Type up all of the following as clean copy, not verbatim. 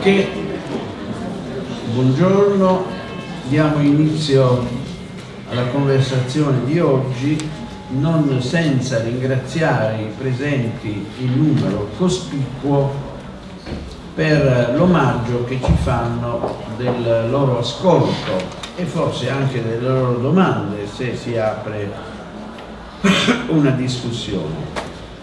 Sicché, buongiorno, diamo inizio alla conversazione di oggi, non senza ringraziare i presenti in numero cospicuo per l'omaggio che ci fanno del loro ascolto e forse anche delle loro domande, se si apre una discussione.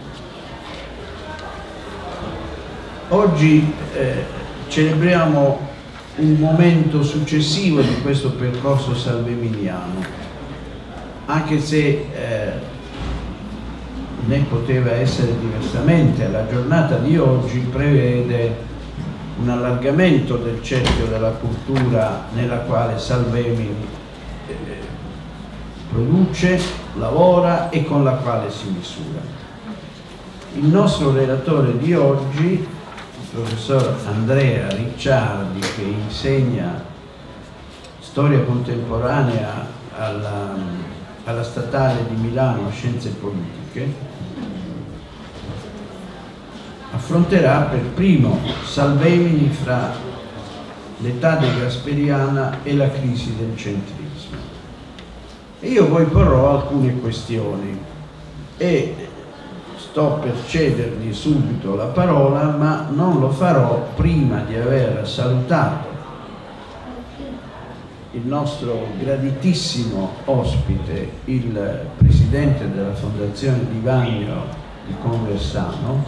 Oggi celebriamo un momento successivo di questo percorso salveminiano, anche se ne poteva essere diversamente. La giornata di oggi prevede un allargamento del cerchio della cultura nella quale Salvemini produce, lavora e con la quale si misura. Il nostro relatore di oggi, il professor Andrea Ricciardi, che insegna storia contemporanea alla Statale di Milano Scienze Politiche, affronterà per primo Salvemini fra l'età degasperiana e la crisi del centrismo. E io poi porrò alcune questioni e sto per cedergli subito la parola, ma non lo farò prima di aver salutato il nostro graditissimo ospite, il presidente della Fondazione Di Vagno di Conversano,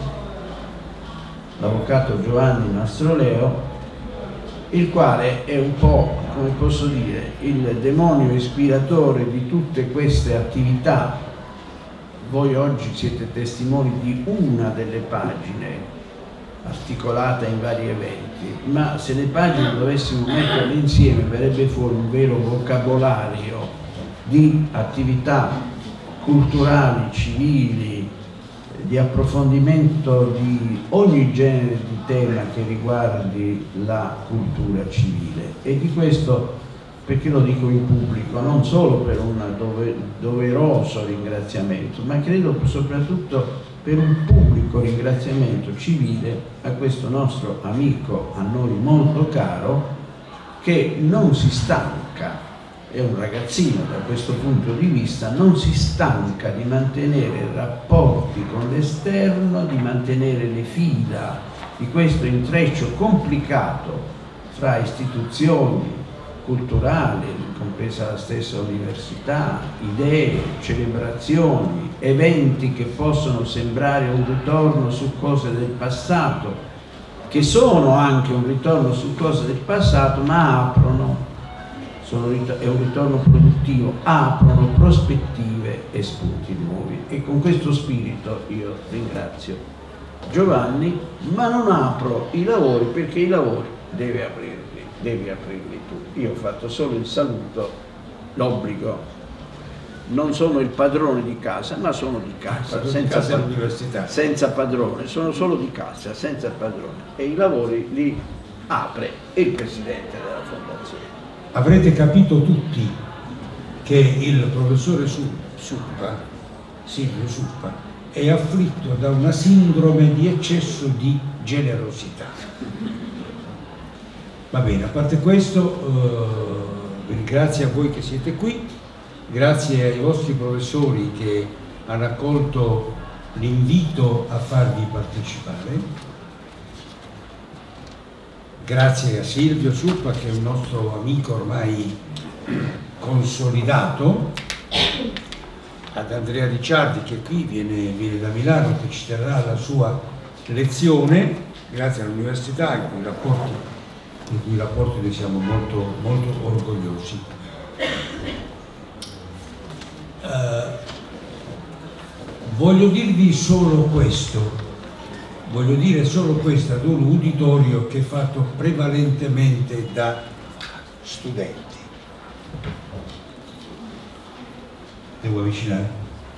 l'avvocato Giovanni Mastroleo, il quale è un po', come posso dire, il demonio ispiratore di tutte queste attività. Voi oggi siete testimoni di una delle pagine articolata in vari eventi, ma se le pagine dovessimo metterle insieme verrebbe fuori un vero vocabolario di attività culturali, civili, di approfondimento di ogni genere di tema che riguardi la cultura civile. E di questo, perché lo dico in pubblico, non solo per un doveroso ringraziamento, ma credo soprattutto per un pubblico ringraziamento civile a questo nostro amico, a noi molto caro, che non si stanca, è un ragazzino da questo punto di vista, non si stanca di mantenere rapporti con l'esterno, di mantenere le fila di questo intreccio complicato fra istituzioni culturali, compresa la stessa università, idee, celebrazioni, eventi che possono sembrare un ritorno su cose del passato, che sono anche un ritorno su cose del passato, ma aprono, è un ritorno produttivo, aprono prospettive e spunti nuovi. E con questo spirito io ringrazio Giovanni, ma non apro i lavori, perché i lavori devi aprirli tu. Io ho fatto solo il saluto, l'obbligo. Non sono il padrone di casa, ma sono di casa, senza padrone, sono solo di casa, senza padrone. E i lavori li apre il presidente della fondazione. Avrete capito tutti che il professore Silvio Suppa è afflitto da una sindrome di eccesso di generosità. Va bene, a parte questo, ringrazio a voi che siete qui, grazie ai vostri professori che hanno accolto l'invito a farvi partecipare, grazie a Silvio Suppa, che è un nostro amico ormai consolidato, ad Andrea Ricciardi, che qui viene da Milano, che ci terrà la sua lezione, grazie all'università, in cui rapporti ne siamo molto, molto orgogliosi. Voglio dirvi solo questo, voglio dire solo questo ad un uditorio che è fatto prevalentemente da studenti. Devo avvicinare?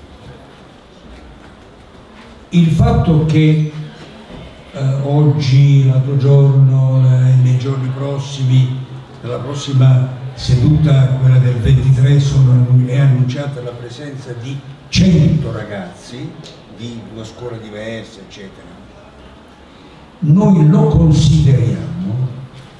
Il fatto che oggi, l'altro giorno, nei giorni prossimi, nella prossima seduta, quella del 23, è annunciata la presenza di 100 ragazzi di una scuola diversa, eccetera. noi lo consideriamo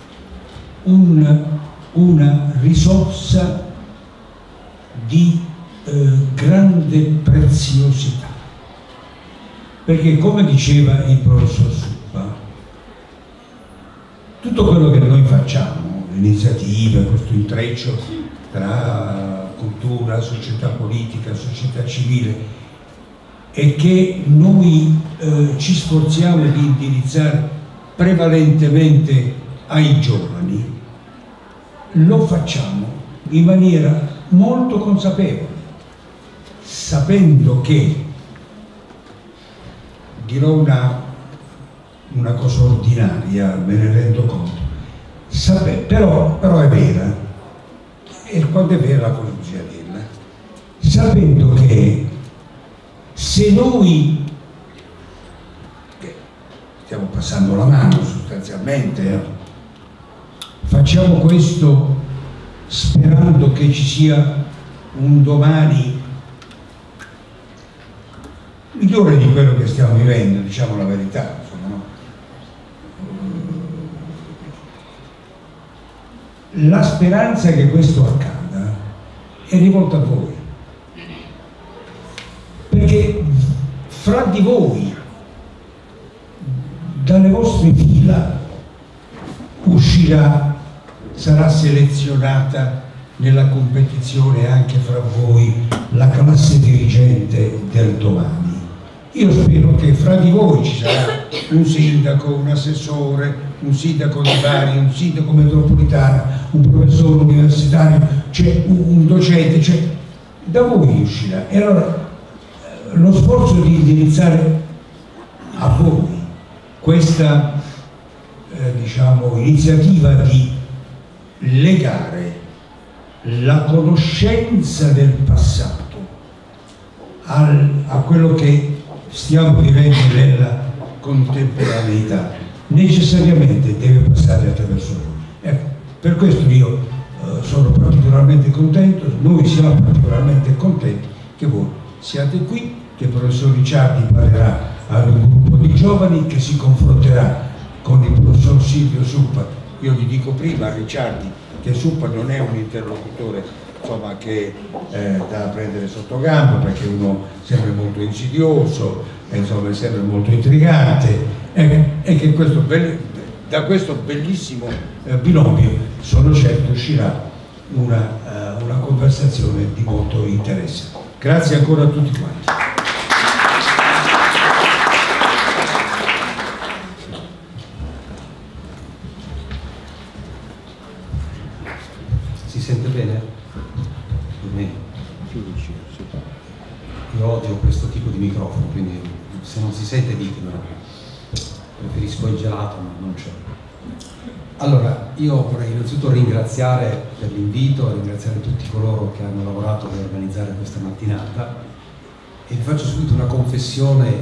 una risorsa di grande preziosità, perché come diceva il professor Suppa, tutto quello che noi facciamo, l'iniziativa, questo intreccio tra cultura, società politica, società civile, e che noi ci sforziamo di indirizzare prevalentemente ai giovani, lo facciamo in maniera molto consapevole, sapendo che, dirò una cosa ordinaria, me ne rendo conto, però è vera, e quando è vera cosa bisogna dirla, sapendo che se noi stiamo passando la mano sostanzialmente, facciamo questo sperando che ci sia un domani migliore di quello che stiamo vivendo, diciamo la verità, insomma, no? La speranza che questo accada è rivolta a voi, perché fra di voi, dalle vostre fila, sarà selezionata nella competizione anche fra voi la classe dirigente del domani. Io spero che fra di voi ci sarà un sindaco, un assessore, un sindaco di Bari, un sindaco metropolitano, un professore universitario, cioè un docente, cioè da voi uscirà. E allora lo sforzo di indirizzare a voi questa diciamo, iniziativa di legare la conoscenza del passato a quello che stiamo vivendo nella contemporaneità necessariamente deve passare attraverso voi. Ecco, per questo io sono particolarmente contento, noi siamo particolarmente contenti che voi siate qui, che il professor Ricciardi parlerà ad un gruppo di giovani che si confronterà con il professor Silvio Suppa. Io gli dico prima a Ricciardi che Suppa non è un interlocutore, insomma, che da prendere sotto gamba, perché è uno sempre molto insidioso, insomma, è sempre molto intrigante, e che da questo bellissimo binomio sono certo uscirà una conversazione di molto interesse. Grazie ancora a tutti quanti. Si sente bene? Io odio questo tipo di microfono, quindi se non si sente ditemelo. Preferisco il gelato, ma non c'è. Allora, io vorrei innanzitutto ringraziare per l'invito, ringraziare tutti coloro che hanno lavorato per organizzare questa mattinata, e vi faccio subito una confessione,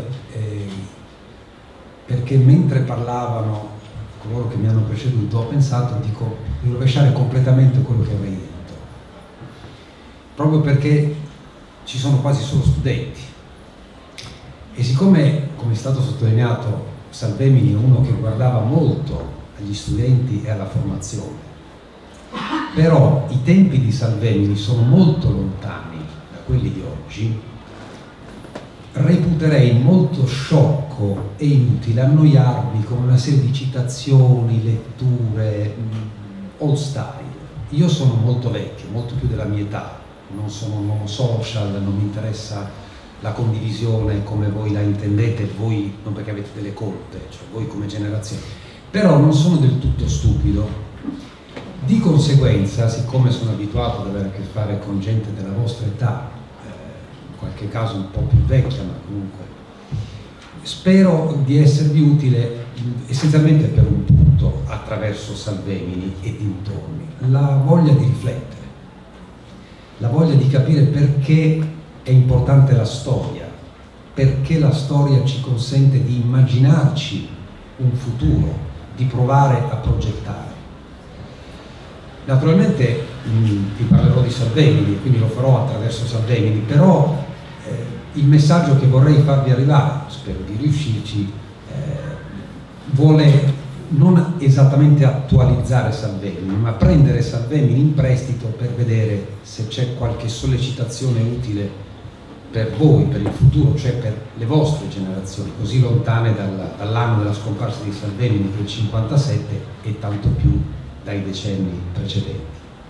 perché mentre parlavano coloro che mi hanno preceduto ho pensato di rovesciare completamente quello che avrei detto, proprio perché ci sono quasi solo studenti, e siccome, come è stato sottolineato, Salvemini è uno che guardava molto agli studenti e alla formazione, però i tempi di Salvemini sono molto lontani da quelli di oggi, reputerei molto sciocco e inutile annoiarvi con una serie di citazioni, letture old style. Io sono molto vecchio, molto più della mia età, non sono un uomo social, non mi interessa la condivisione come voi la intendete, voi non perché avete delle colpe, cioè voi come generazione, però non sono del tutto stupido. Di conseguenza, siccome sono abituato ad avere a che fare con gente della vostra età, in qualche caso un po' più vecchia, ma comunque spero di esservi utile essenzialmente per un punto, attraverso Salvemini e dintorni: la voglia di riflettere, la voglia di capire perché è importante la storia, perché la storia ci consente di immaginarci un futuro, di provare a progettare. Naturalmente vi parlerò di Salvemini, quindi lo farò attraverso Salvemini, però il messaggio che vorrei farvi arrivare, spero di riuscirci, vuole non esattamente attualizzare Salvemini, ma prendere Salvemini in prestito per vedere se c'è qualche sollecitazione utile per voi, per il futuro, cioè per le vostre generazioni, così lontane dall'anno della scomparsa di Salvemini, che è il 57, e tanto più dai decenni precedenti.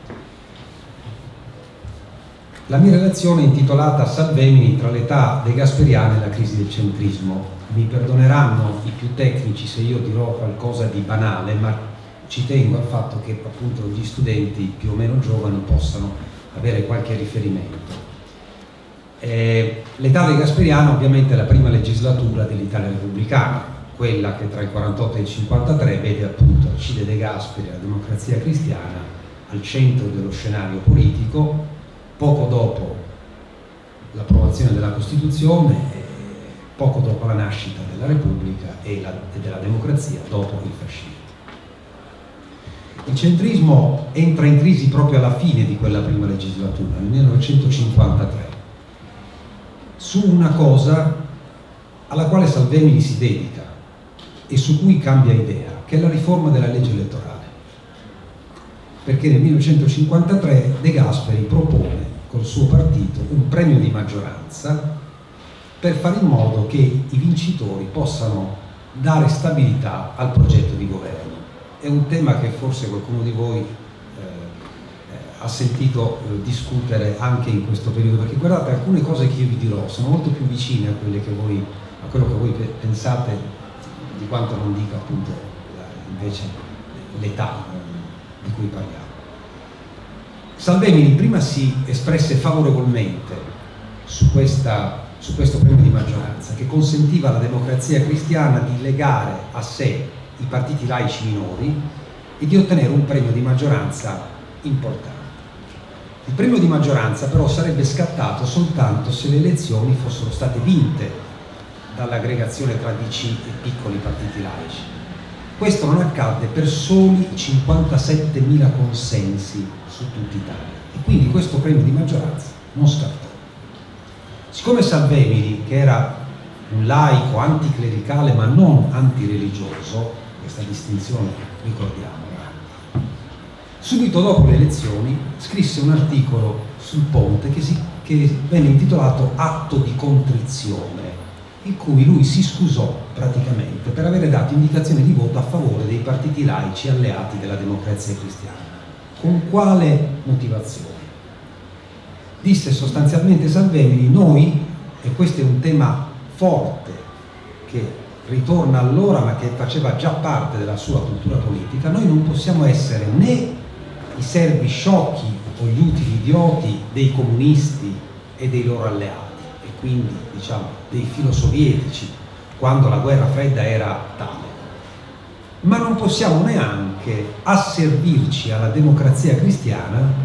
La mia relazione è intitolata Salvemini tra l'età degasperiana e la crisi del centrismo. Mi perdoneranno i più tecnici se io dirò qualcosa di banale, ma ci tengo al fatto che appunto gli studenti più o meno giovani possano avere qualche riferimento. L'età degasperiana ovviamente è la prima legislatura dell'Italia repubblicana, quella che tra il 48 e il 53 vede appunto Alcide De Gasperi, la Democrazia Cristiana, al centro dello scenario politico, poco dopo l'approvazione della Costituzione, poco dopo la nascita della Repubblica e della democrazia, dopo il fascismo. Il centrismo entra in crisi proprio alla fine di quella prima legislatura, nel 1953, su una cosa alla quale Salvemini si dedica e su cui cambia idea, che è la riforma della legge elettorale. Perché nel 1953 De Gasperi propone col suo partito un premio di maggioranza per fare in modo che i vincitori possano dare stabilità al progetto di governo. È un tema che forse qualcuno di voi ha sentito discutere anche in questo periodo, perché guardate, alcune cose che io vi dirò sono molto più vicine a quello che voi pensate, di quanto non dica appunto invece l'età di cui parliamo. Salvemini prima si espresse favorevolmente su questo premio di maggioranza, che consentiva alla Democrazia Cristiana di legare a sé i partiti laici minori e di ottenere un premio di maggioranza importante. Il premio di maggioranza però sarebbe scattato soltanto se le elezioni fossero state vinte dall'aggregazione tra DC e piccoli partiti laici. Questo non accadde per soli 57.000 consensi su tutta Italia e quindi questo premio di maggioranza non scattò. Siccome Salvemini, che era un laico anticlericale ma non antireligioso, questa distinzione ricordiamola, subito dopo le elezioni scrisse un articolo sul ponte che venne intitolato Atto di contrizione, in cui lui si scusò praticamente per avere dato indicazione di voto a favore dei partiti laici alleati della Democrazia Cristiana. Con quale motivazione? Disse sostanzialmente Salvemini: noi, e questo è un tema forte che ritorna allora ma che faceva già parte della sua cultura politica, noi non possiamo essere né i servi sciocchi o gli utili idioti dei comunisti e dei loro alleati, e quindi diciamo dei filosovietici quando la guerra fredda era tale, ma non possiamo neanche asservirci alla Democrazia Cristiana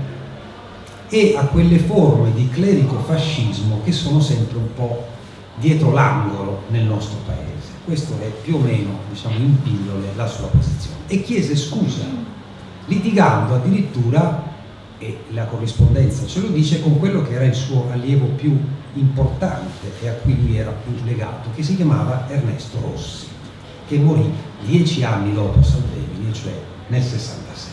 e a quelle forme di clerico-fascismo che sono sempre un po' dietro l'angolo nel nostro paese. Questo è più o meno, diciamo, in pillole la sua posizione. E chiese scusa, litigando addirittura, e la corrispondenza ce lo dice, con quello che era il suo allievo più importante e a cui lui era più legato, che si chiamava Ernesto Rossi, che morì 10 anni dopo Salvemini, cioè nel 67.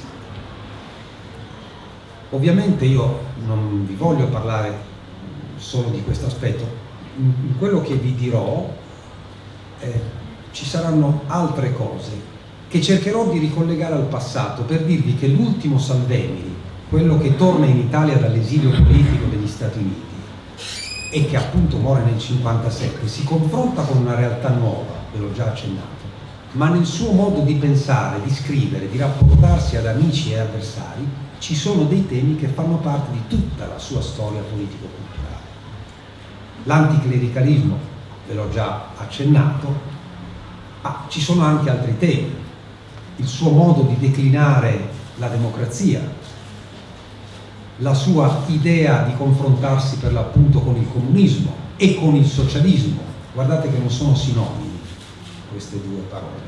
Ovviamente io non vi voglio parlare solo di questo aspetto, in quello che vi dirò ci saranno altre cose che cercherò di ricollegare al passato per dirvi che l'ultimo Salvemini, quello che torna in Italia dall'esilio politico degli Stati Uniti e che appunto muore nel 57, si confronta con una realtà nuova, ve l'ho già accennato, ma nel suo modo di pensare, di scrivere, di rapportarsi ad amici e avversari ci sono dei temi che fanno parte di tutta la sua storia politico-culturale. L'anticlericalismo, ve l'ho già accennato, ma ci sono anche altri temi. Il suo modo di declinare la democrazia, la sua idea di confrontarsi per l'appunto con il comunismo e con il socialismo. Guardate che non sono sinonimi queste due parole.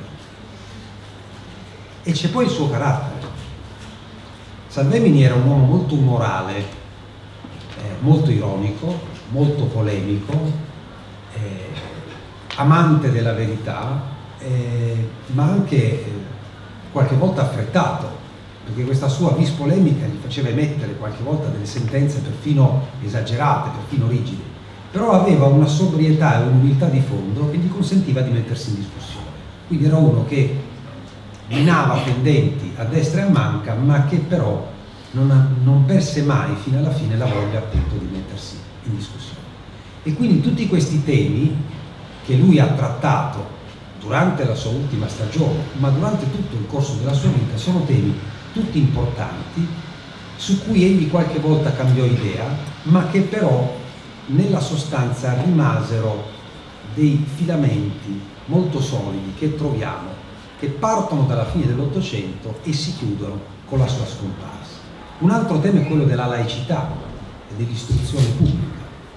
E c'è poi il suo carattere. Salvemini era un uomo molto umorale, molto ironico, molto polemico, amante della verità ma anche qualche volta affrettato, perché questa sua vis polemica gli faceva emettere qualche volta delle sentenze perfino esagerate, perfino rigide, però aveva una sobrietà e un'umiltà di fondo che gli consentiva di mettersi in discussione. Quindi era uno che minava fendenti a destra e a manca, ma che però non perse mai fino alla fine la voglia appunto di mettersi in discussione. E quindi tutti questi temi che lui ha trattato durante la sua ultima stagione, ma durante tutto il corso della sua vita, sono temi tutti importanti, su cui egli qualche volta cambiò idea, ma che però nella sostanza rimasero dei filamenti molto solidi che troviamo, che partono dalla fine dell'Ottocento e si chiudono con la sua scomparsa. Un altro tema è quello della laicità e dell'istruzione pubblica.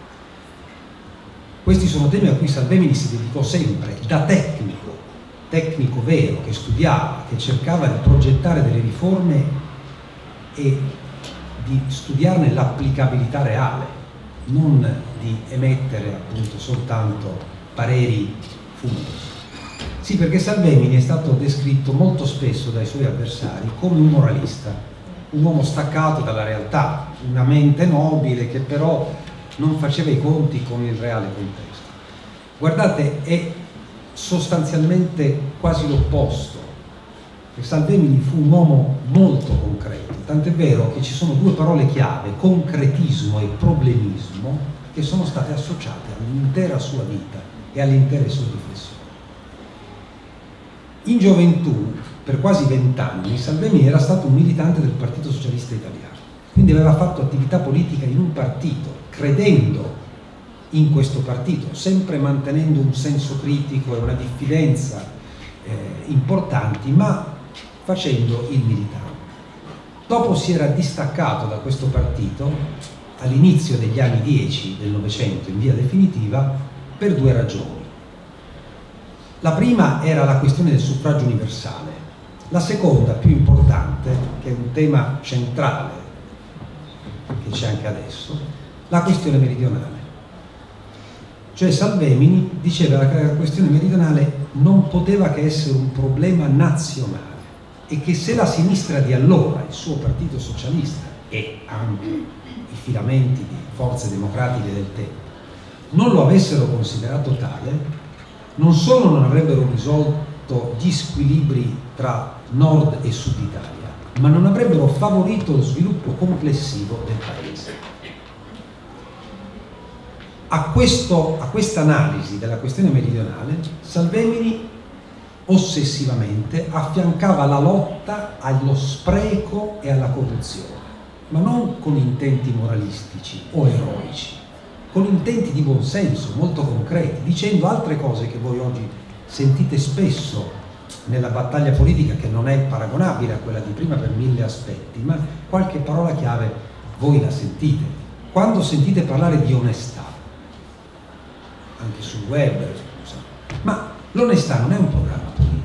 Questi sono temi a cui Salvemini si dedicò sempre, da tecnico vero, che studiava, che cercava di progettare delle riforme e di studiarne l'applicabilità reale, non di emettere appunto soltanto pareri fumosi. Sì, perché Salvemini è stato descritto molto spesso dai suoi avversari come un moralista, un uomo staccato dalla realtà, una mente nobile che però non faceva i conti con il reale contesto. Guardate, è sostanzialmente quasi l'opposto. Salvemini fu un uomo molto concreto, tant'è vero che ci sono due parole chiave, concretismo e problemismo, che sono state associate all'intera sua vita e alle intere sue riflessioni. In gioventù, per quasi 20 anni, Salvemini era stato un militante del Partito Socialista Italiano, quindi aveva fatto attività politica in un partito, credendo in questo partito, sempre mantenendo un senso critico e una diffidenza importanti, ma facendo il militante. Dopo si era distaccato da questo partito all'inizio degli anni 10 del Novecento, in via definitiva, per due ragioni. La prima era la questione del suffragio universale, la seconda, più importante, che è un tema centrale che c'è anche adesso, la questione meridionale. Cioè Salvemini diceva che la questione meridionale non poteva che essere un problema nazionale e che se la sinistra di allora, il suo partito socialista e anche i filamenti di forze democratiche del tempo non lo avessero considerato tale, non solo non avrebbero risolto gli squilibri tra nord e sud Italia, ma non avrebbero favorito lo sviluppo complessivo del paese. A questa analisi della questione meridionale, Salvemini ossessivamente affiancava la lotta allo spreco e alla corruzione, ma non con intenti moralistici o eroici, con intenti di buonsenso molto concreti, dicendo altre cose che voi oggi sentite spesso nella battaglia politica, che non è paragonabile a quella di prima per 1000 aspetti, ma qualche parola chiave voi la sentite. Quando sentite parlare di onestà, anche sul web, ma l'onestà non è un programma politico.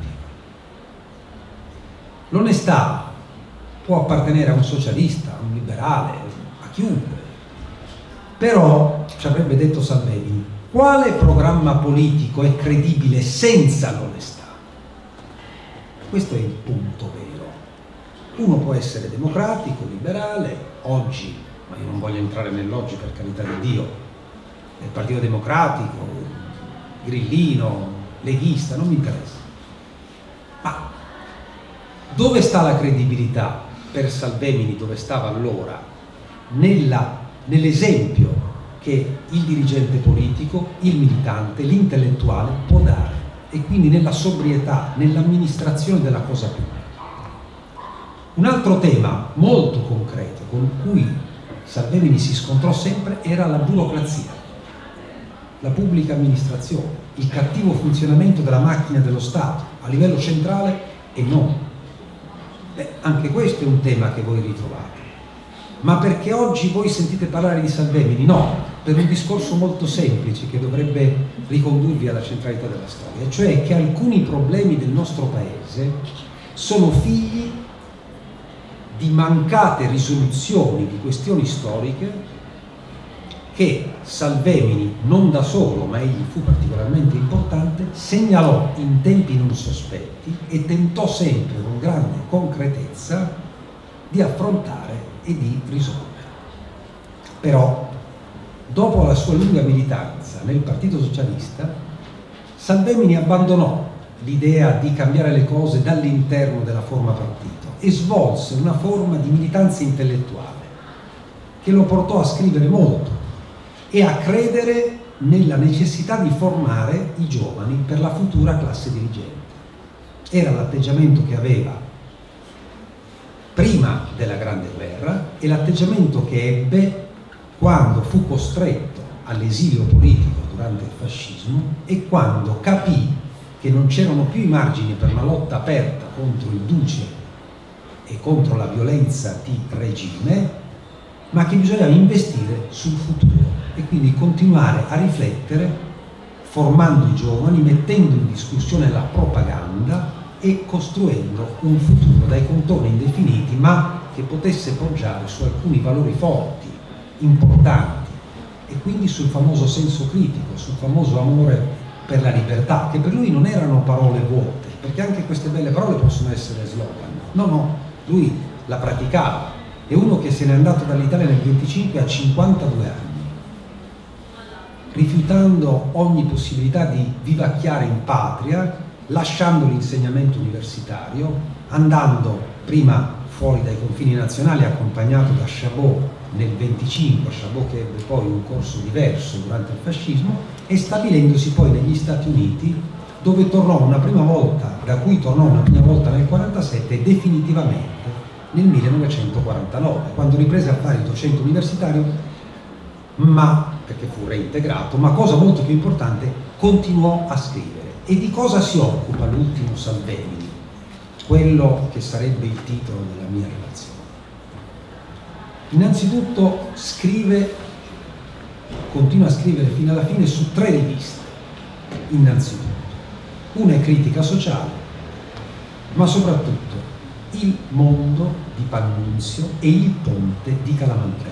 L'onestà può appartenere a un socialista, a un liberale, a chiunque. Però, ci avrebbe detto Salvemini, quale programma politico è credibile senza l'onestà? Questo è il punto vero. Uno può essere democratico, liberale, oggi, ma io non voglio entrare nell'oggi per carità di Dio, del Partito Democratico, grillino, leghista, non mi interessa. Ma dove sta la credibilità per Salvemini, dove stava allora, nell'esempio che il dirigente politico, il militante, l'intellettuale può dare, e quindi nella sobrietà, nell'amministrazione della cosa pubblica. Un altro tema molto concreto con cui Salvemini si scontrò sempre era la burocrazia, la pubblica amministrazione, il cattivo funzionamento della macchina dello Stato a livello centrale e non. Anche questo è un tema che voi ritrovate. Ma perché oggi voi sentite parlare di Salvemini? No, per un discorso molto semplice che dovrebbe ricondurvi alla centralità della storia, cioè che alcuni problemi del nostro paese sono figli di mancate risoluzioni di questioni storiche che Salvemini, non da solo, ma egli fu particolarmente importante, segnalò in tempi non sospetti e tentò sempre con grande concretezza di affrontare e di risolvere. Però, dopo la sua lunga militanza nel Partito Socialista, Salvemini abbandonò l'idea di cambiare le cose dall'interno della forma partito e svolse una forma di militanza intellettuale che lo portò a scrivere molto e a credere nella necessità di formare i giovani per la futura classe dirigente. Era l'atteggiamento che aveva prima della Grande Guerra e l'atteggiamento che ebbe quando fu costretto all'esilio politico durante il fascismo e quando capì che non c'erano più i margini per una lotta aperta contro il duce e contro la violenza di regime, ma che bisognava investire sul futuro e quindi continuare a riflettere formando i giovani, mettendo in discussione la propaganda e costruendo un futuro dai contorni indefiniti, ma che potesse poggiare su alcuni valori forti, importanti, e quindi sul famoso senso critico, sul famoso amore per la libertà, che per lui non erano parole vuote, perché anche queste belle parole possono essere slogan. No, lui la praticava. È uno che se n'è andato dall'Italia nel 25 a 52 anni, rifiutando ogni possibilità di vivacchiare in patria, lasciando l'insegnamento universitario, andando prima fuori dai confini nazionali accompagnato da Chabot nel 25, Chabot che ebbe poi un corso diverso durante il fascismo, e stabilendosi poi negli Stati Uniti, dove tornò una prima volta, da cui tornò una prima volta nel 47 e definitivamente nel 1949, quando riprese a fare il docente universitario, ma perché fu reintegrato, ma cosa molto più importante, continuò a scrivere. E di cosa si occupa l'ultimo Salvemini? Quello che sarebbe il titolo della mia relazione. Innanzitutto continua a scrivere fino alla fine su 3 riviste, innanzitutto. Una è Critica Sociale, ma soprattutto Il Mondo di Pannunzio e Il Ponte di Calamandrei.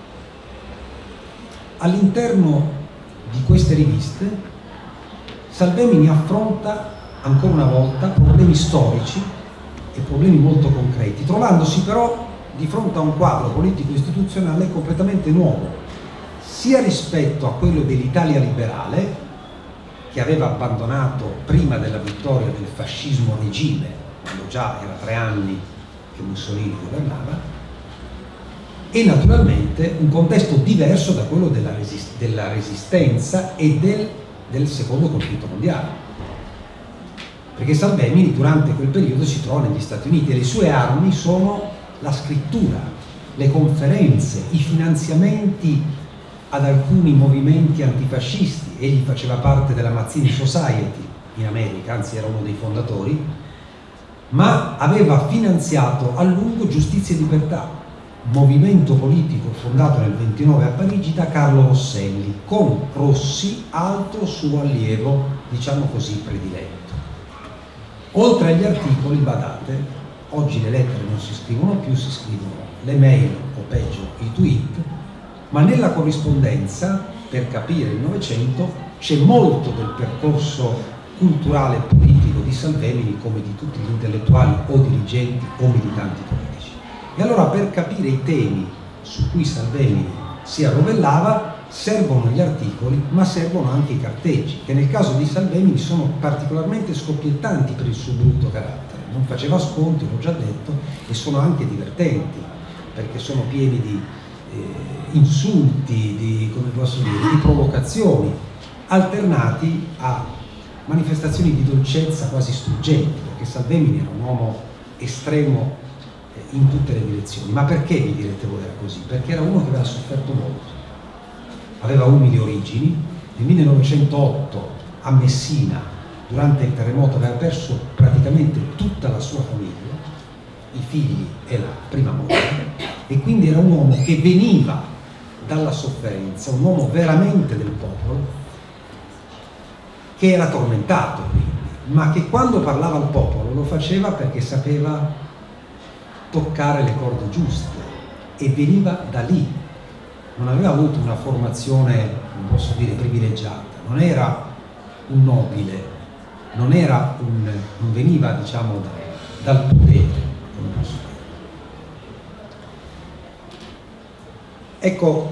All'interno di queste riviste Salvemini affronta ancora una volta problemi storici e problemi molto concreti, trovandosi però di fronte a un quadro politico-istituzionale completamente nuovo, sia rispetto a quello dell'Italia liberale, che aveva abbandonato prima della vittoria del fascismo regime, quando già era 3 anni che Mussolini governava, e naturalmente un contesto diverso da quello della resistenza e del secondo conflitto mondiale. Perché Salvemini durante quel periodo si trova negli Stati Uniti e le sue armi sono la scrittura, le conferenze, i finanziamenti ad alcuni movimenti antifascisti. Egli faceva parte della Mazzini Society in America, anzi era uno dei fondatori, ma aveva finanziato a lungo Giustizia e Libertà, movimento politico fondato nel 29 a Parigi da Carlo Rosselli, con Rossi altro suo allievo, diciamo così, prediletto. Oltre agli articoli, badate, oggi le lettere non si scrivono più, si scrivono le mail o peggio i tweet, ma nella corrispondenza, per capire il Novecento, c'è molto del percorso culturale e politico di Salvemini come di tutti gli intellettuali o dirigenti o militanti politici. E allora per capire i temi su cui Salvemini si arrovellava servono gli articoli, ma servono anche i carteggi, che nel caso di Salvemini sono particolarmente scoppiettanti per il suo brutto carattere. Non faceva sconti, l'ho già detto, e sono anche divertenti, perché sono pieni di insulti, di provocazioni, alternati a manifestazioni di dolcezza quasi struggenti, perché Salvemini era un uomo estremo in tutte le direzioni. Ma perché, mi direte voi, era così? Perché era uno che aveva sofferto molto. Aveva umili origini. Nel 1908 a Messina, durante il terremoto, aveva perso praticamente tutta la sua famiglia, i figli e la prima moglie, e quindi era un uomo che veniva dalla sofferenza, un uomo veramente del popolo, che era tormentato quindi, ma che quando parlava al popolo lo faceva perché sapeva toccare le corde giuste e veniva da lì. non aveva avuto una formazione, non posso dire, privilegiata, non era un nobile, non veniva, diciamo, dal potere, come posso dire. Ecco,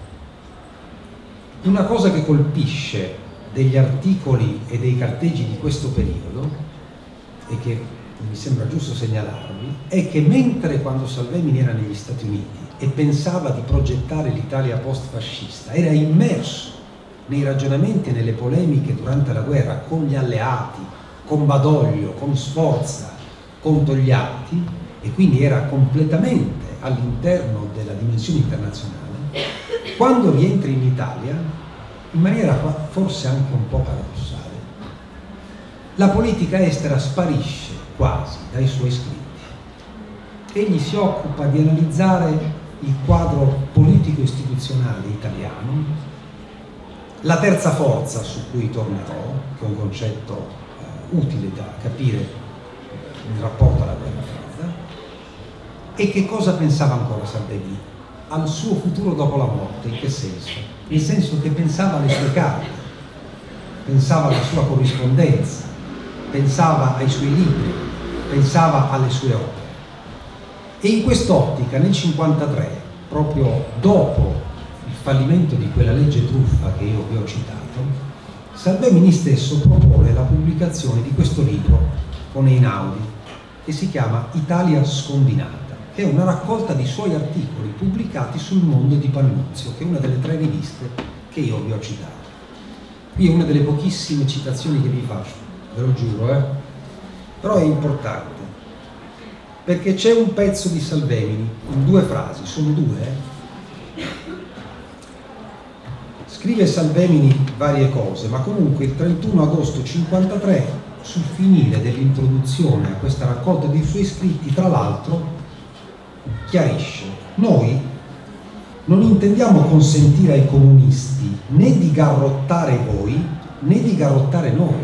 una cosa che colpisce degli articoli e dei carteggi di questo periodo, e che mi sembra giusto segnalarvi, è che mentre quando Salvemini era negli Stati Uniti e pensava di progettare l'Italia post-fascista, era immerso nei ragionamenti e nelle polemiche durante la guerra con gli alleati, con Badoglio, con Sforza, con Togliatti, e quindi era completamente all'interno della dimensione internazionale. Quando rientra in Italia, in maniera forse anche un po' paradossale, la politica estera sparisce quasi dai suoi scritti. Egli si occupa di analizzare il quadro politico-istituzionale italiano, la terza forza, su cui tornerò, che è un concetto utile da capire in rapporto alla guerra fredda, e che cosa pensava ancora Salvemini al suo futuro dopo la morte. In che senso? Nel senso che pensava alle sue carte, pensava alla sua corrispondenza, pensava ai suoi libri, pensava alle sue opere. E in quest'ottica nel 1953, proprio dopo il fallimento di quella legge truffa che io vi ho citato, Salvemini stesso propone la pubblicazione di questo libro con Einaudi, che si chiama Italia scombinata, che è una raccolta di suoi articoli pubblicati sul Mondo di Pannunzio, che è una delle 3 riviste che io vi ho citato. Qui è una delle pochissime citazioni che vi faccio, ve lo giuro, però è importante, perché c'è un pezzo di Salvemini in 2 frasi, sono 2. Scrive Salvemini varie cose, ma comunque il 31 agosto 1953, sul finire dell'introduzione a questa raccolta dei suoi scritti, tra l'altro, chiarisce: noi non intendiamo consentire ai comunisti né di garrottare voi né di garrottare noi,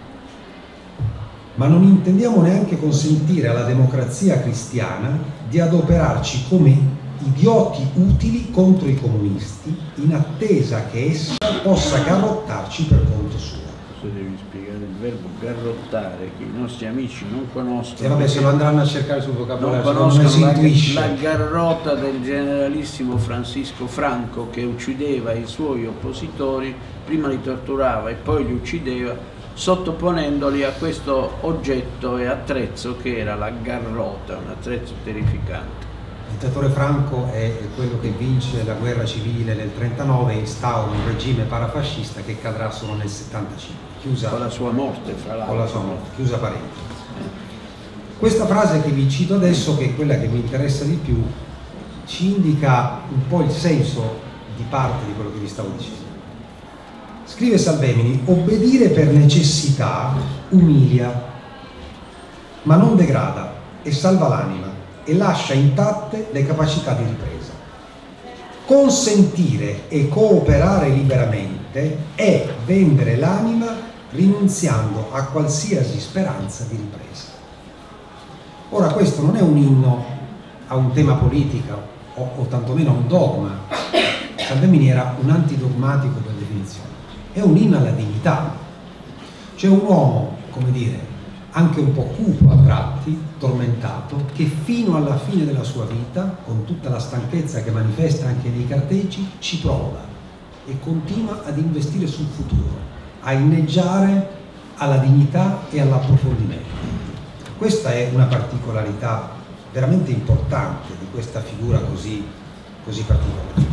ma non intendiamo neanche consentire alla democrazia cristiana di adoperarci come idioti utili contro i comunisti in attesa che essa possa garrottarci per conto suo. Devi spiegare il verbo garrottare, che i nostri amici non conoscono. E vabbè, se lo andranno a cercare sul vocabolario, non conoscono la garrotta del generalissimo Francisco Franco, che uccideva i suoi oppositori, prima li torturava e poi li uccideva, sottoponendoli a questo oggetto e attrezzo che era la garrota, un attrezzo terrificante. Il dittatore Franco è quello che vince la guerra civile nel 1939 e instaura un regime parafascista che cadrà solo nel 1975. Con la sua morte, fra l'altro. Con la sua morte, chiusa parentesi. Questa frase che vi cito adesso, che è quella che mi interessa di più, ci indica un po' il senso di parte di quello che vi stavo dicendo. Scrive Salvemini: obbedire per necessità umilia, ma non degrada e salva l'anima e lascia intatte le capacità di ripresa. Consentire e cooperare liberamente è vendere l'anima rinunziando a qualsiasi speranza di ripresa. Ora, questo non è un inno a un tema politica o tantomeno a un dogma. Salvemini era un antidogmatico per definizione. È un inno alla dignità. C'è un uomo, come dire, anche un po' cupo a tratti, tormentato, che fino alla fine della sua vita, con tutta la stanchezza che manifesta anche nei carteggi, ci prova e continua ad investire sul futuro, a inneggiare alla dignità e all'approfondimento. Questa è una particolarità veramente importante di questa figura così particolare.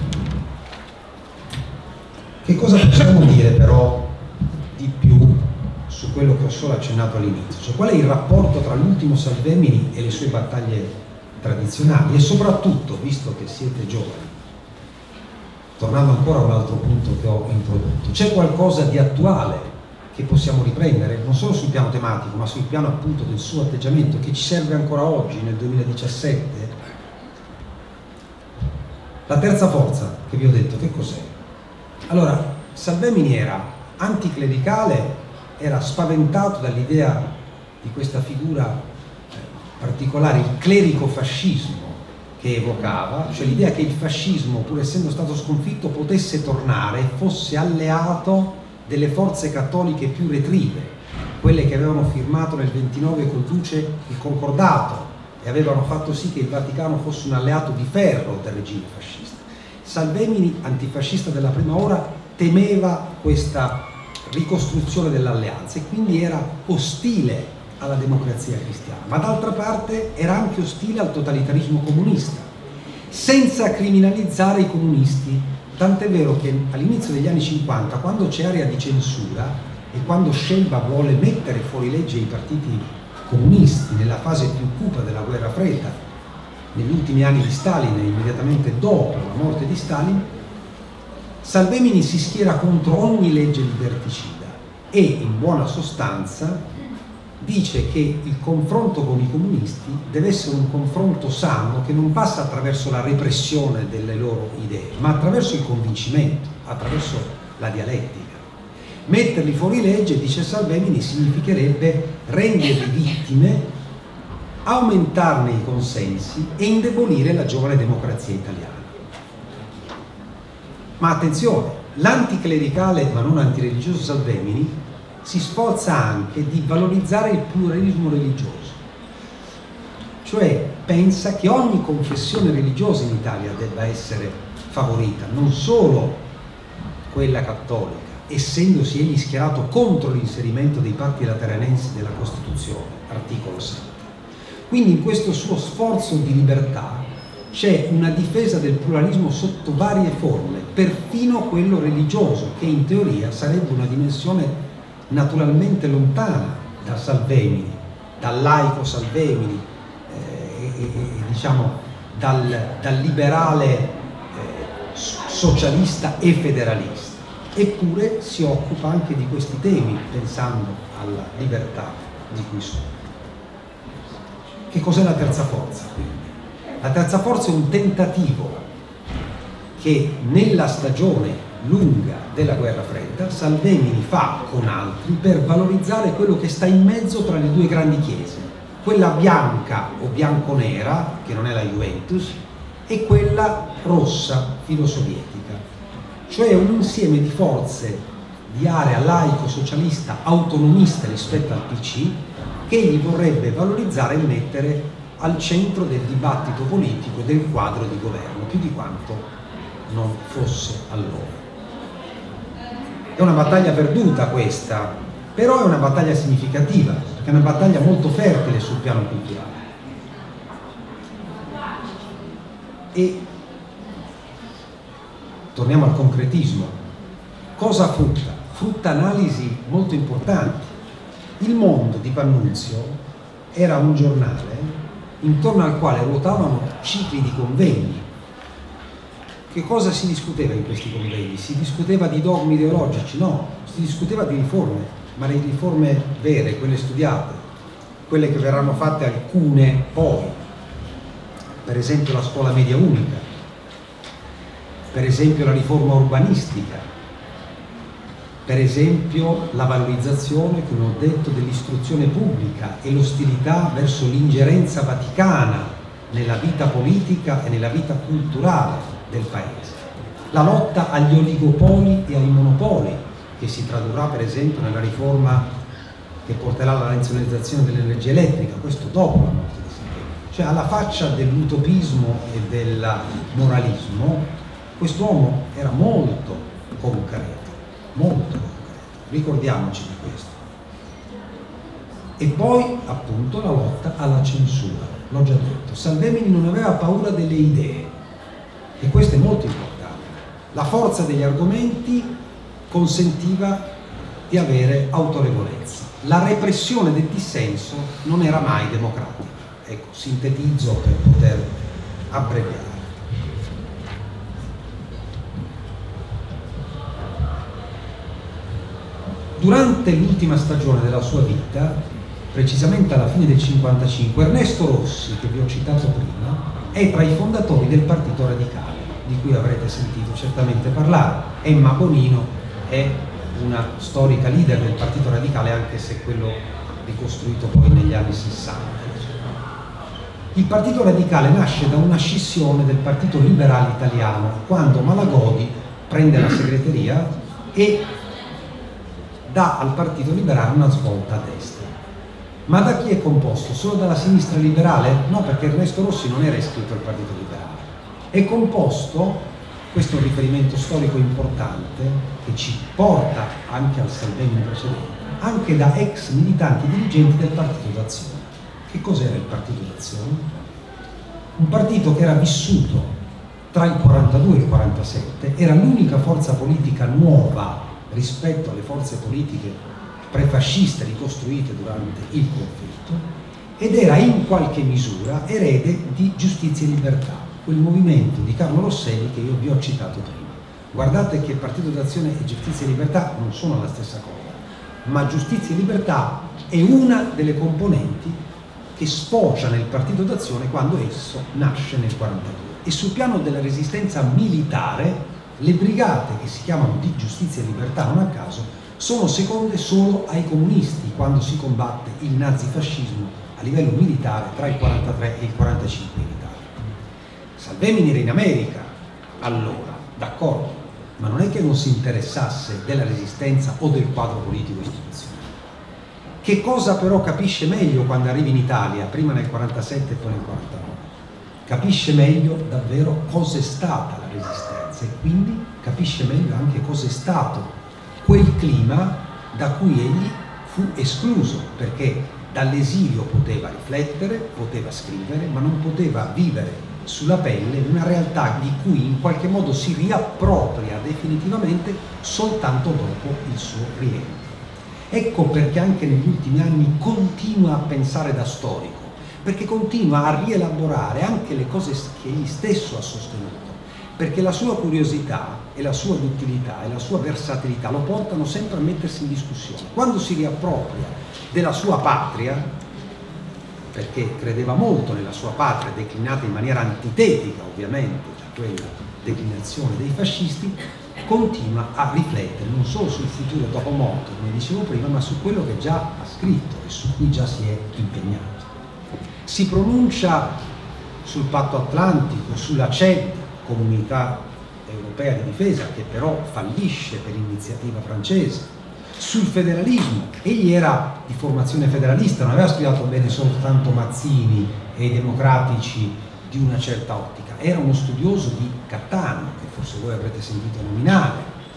Che cosa possiamo dire però di più su quello che ho solo accennato all'inizio? Cioè, qual è il rapporto tra l'ultimo Salvemini e le sue battaglie tradizionali? E soprattutto, visto che siete giovani, tornando ancora a un altro punto che ho introdotto, c'è qualcosa di attuale che possiamo riprendere, non solo sul piano tematico, ma sul piano appunto del suo atteggiamento, che ci serve ancora oggi, nel 2017? La terza forza che vi ho detto, che cos'è? Allora, Salvemini era anticlericale, era spaventato dall'idea di questa figura particolare, il clericofascismo, che evocava, cioè l'idea che il fascismo, pur essendo stato sconfitto, potesse tornare e fosse alleato delle forze cattoliche più retrive, quelle che avevano firmato nel 29 col Duce il concordato e avevano fatto sì che il Vaticano fosse un alleato di ferro del regime fascista. Salvemini, antifascista della prima ora, temeva questa ricostruzione dell'alleanza e quindi era ostile alla democrazia cristiana, ma d'altra parte era anche ostile al totalitarismo comunista, senza criminalizzare i comunisti, tant'è vero che all'inizio degli anni 50, quando c'è area di censura e quando Scelba vuole mettere fuori legge i partiti comunisti nella fase più cupa della guerra fredda, negli ultimi anni di Stalin e immediatamente dopo la morte di Stalin, Salvemini si schiera contro ogni legge liberticida e, in buona sostanza, dice che il confronto con i comunisti deve essere un confronto sano che non passa attraverso la repressione delle loro idee, ma attraverso il convincimento, attraverso la dialettica. Metterli fuori legge, dice Salvemini, significherebbe renderli vittime, aumentarne i consensi e indebolire la giovane democrazia italiana. Ma attenzione, l'anticlericale ma non antireligioso Salvemini si sforza anche di valorizzare il pluralismo religioso, cioè pensa che ogni confessione religiosa in Italia debba essere favorita, non solo quella cattolica, essendosi egli schierato contro l'inserimento dei patti lateranensi della Costituzione, articolo 7. Quindi in questo suo sforzo di libertà c'è una difesa del pluralismo sotto varie forme, perfino quello religioso, che in teoria sarebbe una dimensione naturalmente lontana da Salvemini, dal laico Salvemini, diciamo dal liberale socialista e federalista. Eppure si occupa anche di questi temi, pensando alla libertà di cui sono. Che cos'è la terza forza? La terza forza è un tentativo che nella stagione lunga della guerra fredda Salvemini fa con altri per valorizzare quello che sta in mezzo tra le due grandi chiese, quella bianca o bianconera, che non è la Juventus, e quella rossa filosovietica, cioè un insieme di forze di area laico-socialista autonomista rispetto al PC che egli vorrebbe valorizzare e mettere al centro del dibattito politico e del quadro di governo, più di quanto non fosse allora. È una battaglia perduta questa, però è una battaglia significativa, perché è una battaglia molto fertile sul piano culturale. E torniamo al concretismo. Cosa frutta? Frutta analisi molto importanti. Il Mondo di Pannunzio era un giornale intorno al quale ruotavano cicli di convegni. Che cosa si discuteva in questi convegni? Si discuteva di dogmi ideologici? No, si discuteva di riforme, ma le riforme vere, quelle studiate, quelle che verranno fatte alcune poi, per esempio la scuola media unica, per esempio la riforma urbanistica, per esempio la valorizzazione, come ho detto, dell'istruzione pubblica e l'ostilità verso l'ingerenza vaticana nella vita politica e nella vita culturale del paese, la lotta agli oligopoli e ai monopoli, che si tradurrà per esempio nella riforma che porterà alla nazionalizzazione dell'energia elettrica, questo dopo la morte di Salvemini. Cioè, alla faccia dell'utopismo e del moralismo, quest'uomo era molto concreto, ricordiamoci di questo. E poi appunto la lotta alla censura, l'ho già detto. Salvemini non aveva paura delle idee, e questo è molto importante. La forza degli argomenti consentiva di avere autorevolezza. La repressione del dissenso non era mai democratica. Ecco, sintetizzo per poter abbreviare. Durante l'ultima stagione della sua vita, precisamente alla fine del 1955, Ernesto Rossi, che vi ho citato prima, è tra i fondatori del Partito Radicale, di cui avrete sentito certamente parlare. Emma Bonino è una storica leader del Partito Radicale, anche se quello ricostruito poi negli anni 60. Il Partito Radicale nasce da una scissione del Partito Liberale Italiano, quando Malagodi prende la segreteria e dà al Partito Liberale una svolta a destra. Ma da chi è composto? Solo dalla sinistra liberale? No, perché Ernesto Rossi non era iscritto al Partito Liberale. È composto, questo è un riferimento storico importante che ci porta anche al Salvemini precedente, anche da ex militanti dirigenti del Partito d'Azione. Che cos'era il Partito d'Azione? Un partito che era vissuto tra il 42 e il 47, era l'unica forza politica nuova rispetto alle forze politiche prefasciste ricostruite durante il conflitto, ed era in qualche misura erede di Giustizia e Libertà, quel movimento di Carlo Rosselli che io vi ho citato prima. Guardate che Partito d'Azione e Giustizia e Libertà non sono la stessa cosa, ma Giustizia e Libertà è una delle componenti che sfocia nel Partito d'Azione quando esso nasce nel 1942. E sul piano della resistenza militare, le brigate che si chiamano di Giustizia e Libertà, non a caso, sono seconde solo ai comunisti quando si combatte il nazifascismo a livello militare tra il 43 e il 45 in Italia. Salvemini era in America allora, d'accordo, ma non è che non si interessasse della resistenza o del quadro politico istituzionale. Che cosa però capisce meglio quando arriva in Italia, prima nel 47 e poi nel 49? Capisce meglio davvero cos'è stata la resistenza e quindi capisce meglio anche cos'è stato quel clima da cui egli fu escluso, perché dall'esilio poteva riflettere, poteva scrivere, ma non poteva vivere sulla pelle una realtà di cui in qualche modo si riappropria definitivamente soltanto dopo il suo rientro. Ecco perché anche negli ultimi anni continua a pensare da storico, perché continua a rielaborare anche le cose che egli stesso ha sostenuto, perché la sua curiosità e la sua duttilità e la sua versatilità lo portano sempre a mettersi in discussione. Quando si riappropria della sua patria, perché credeva molto nella sua patria, declinata in maniera antitetica ovviamente da quella declinazione dei fascisti, continua a riflettere non solo sul futuro dopo morto, come dicevo prima, ma su quello che già ha scritto e su cui già si è impegnato. Si pronuncia sul patto atlantico, sulla CED, Comunità Europea di Difesa, che però fallisce per iniziativa francese, sul federalismo. Egli era di formazione federalista, non aveva studiato bene soltanto Mazzini e i democratici di una certa ottica, era uno studioso di Cattaneo, che forse voi avrete sentito nominare,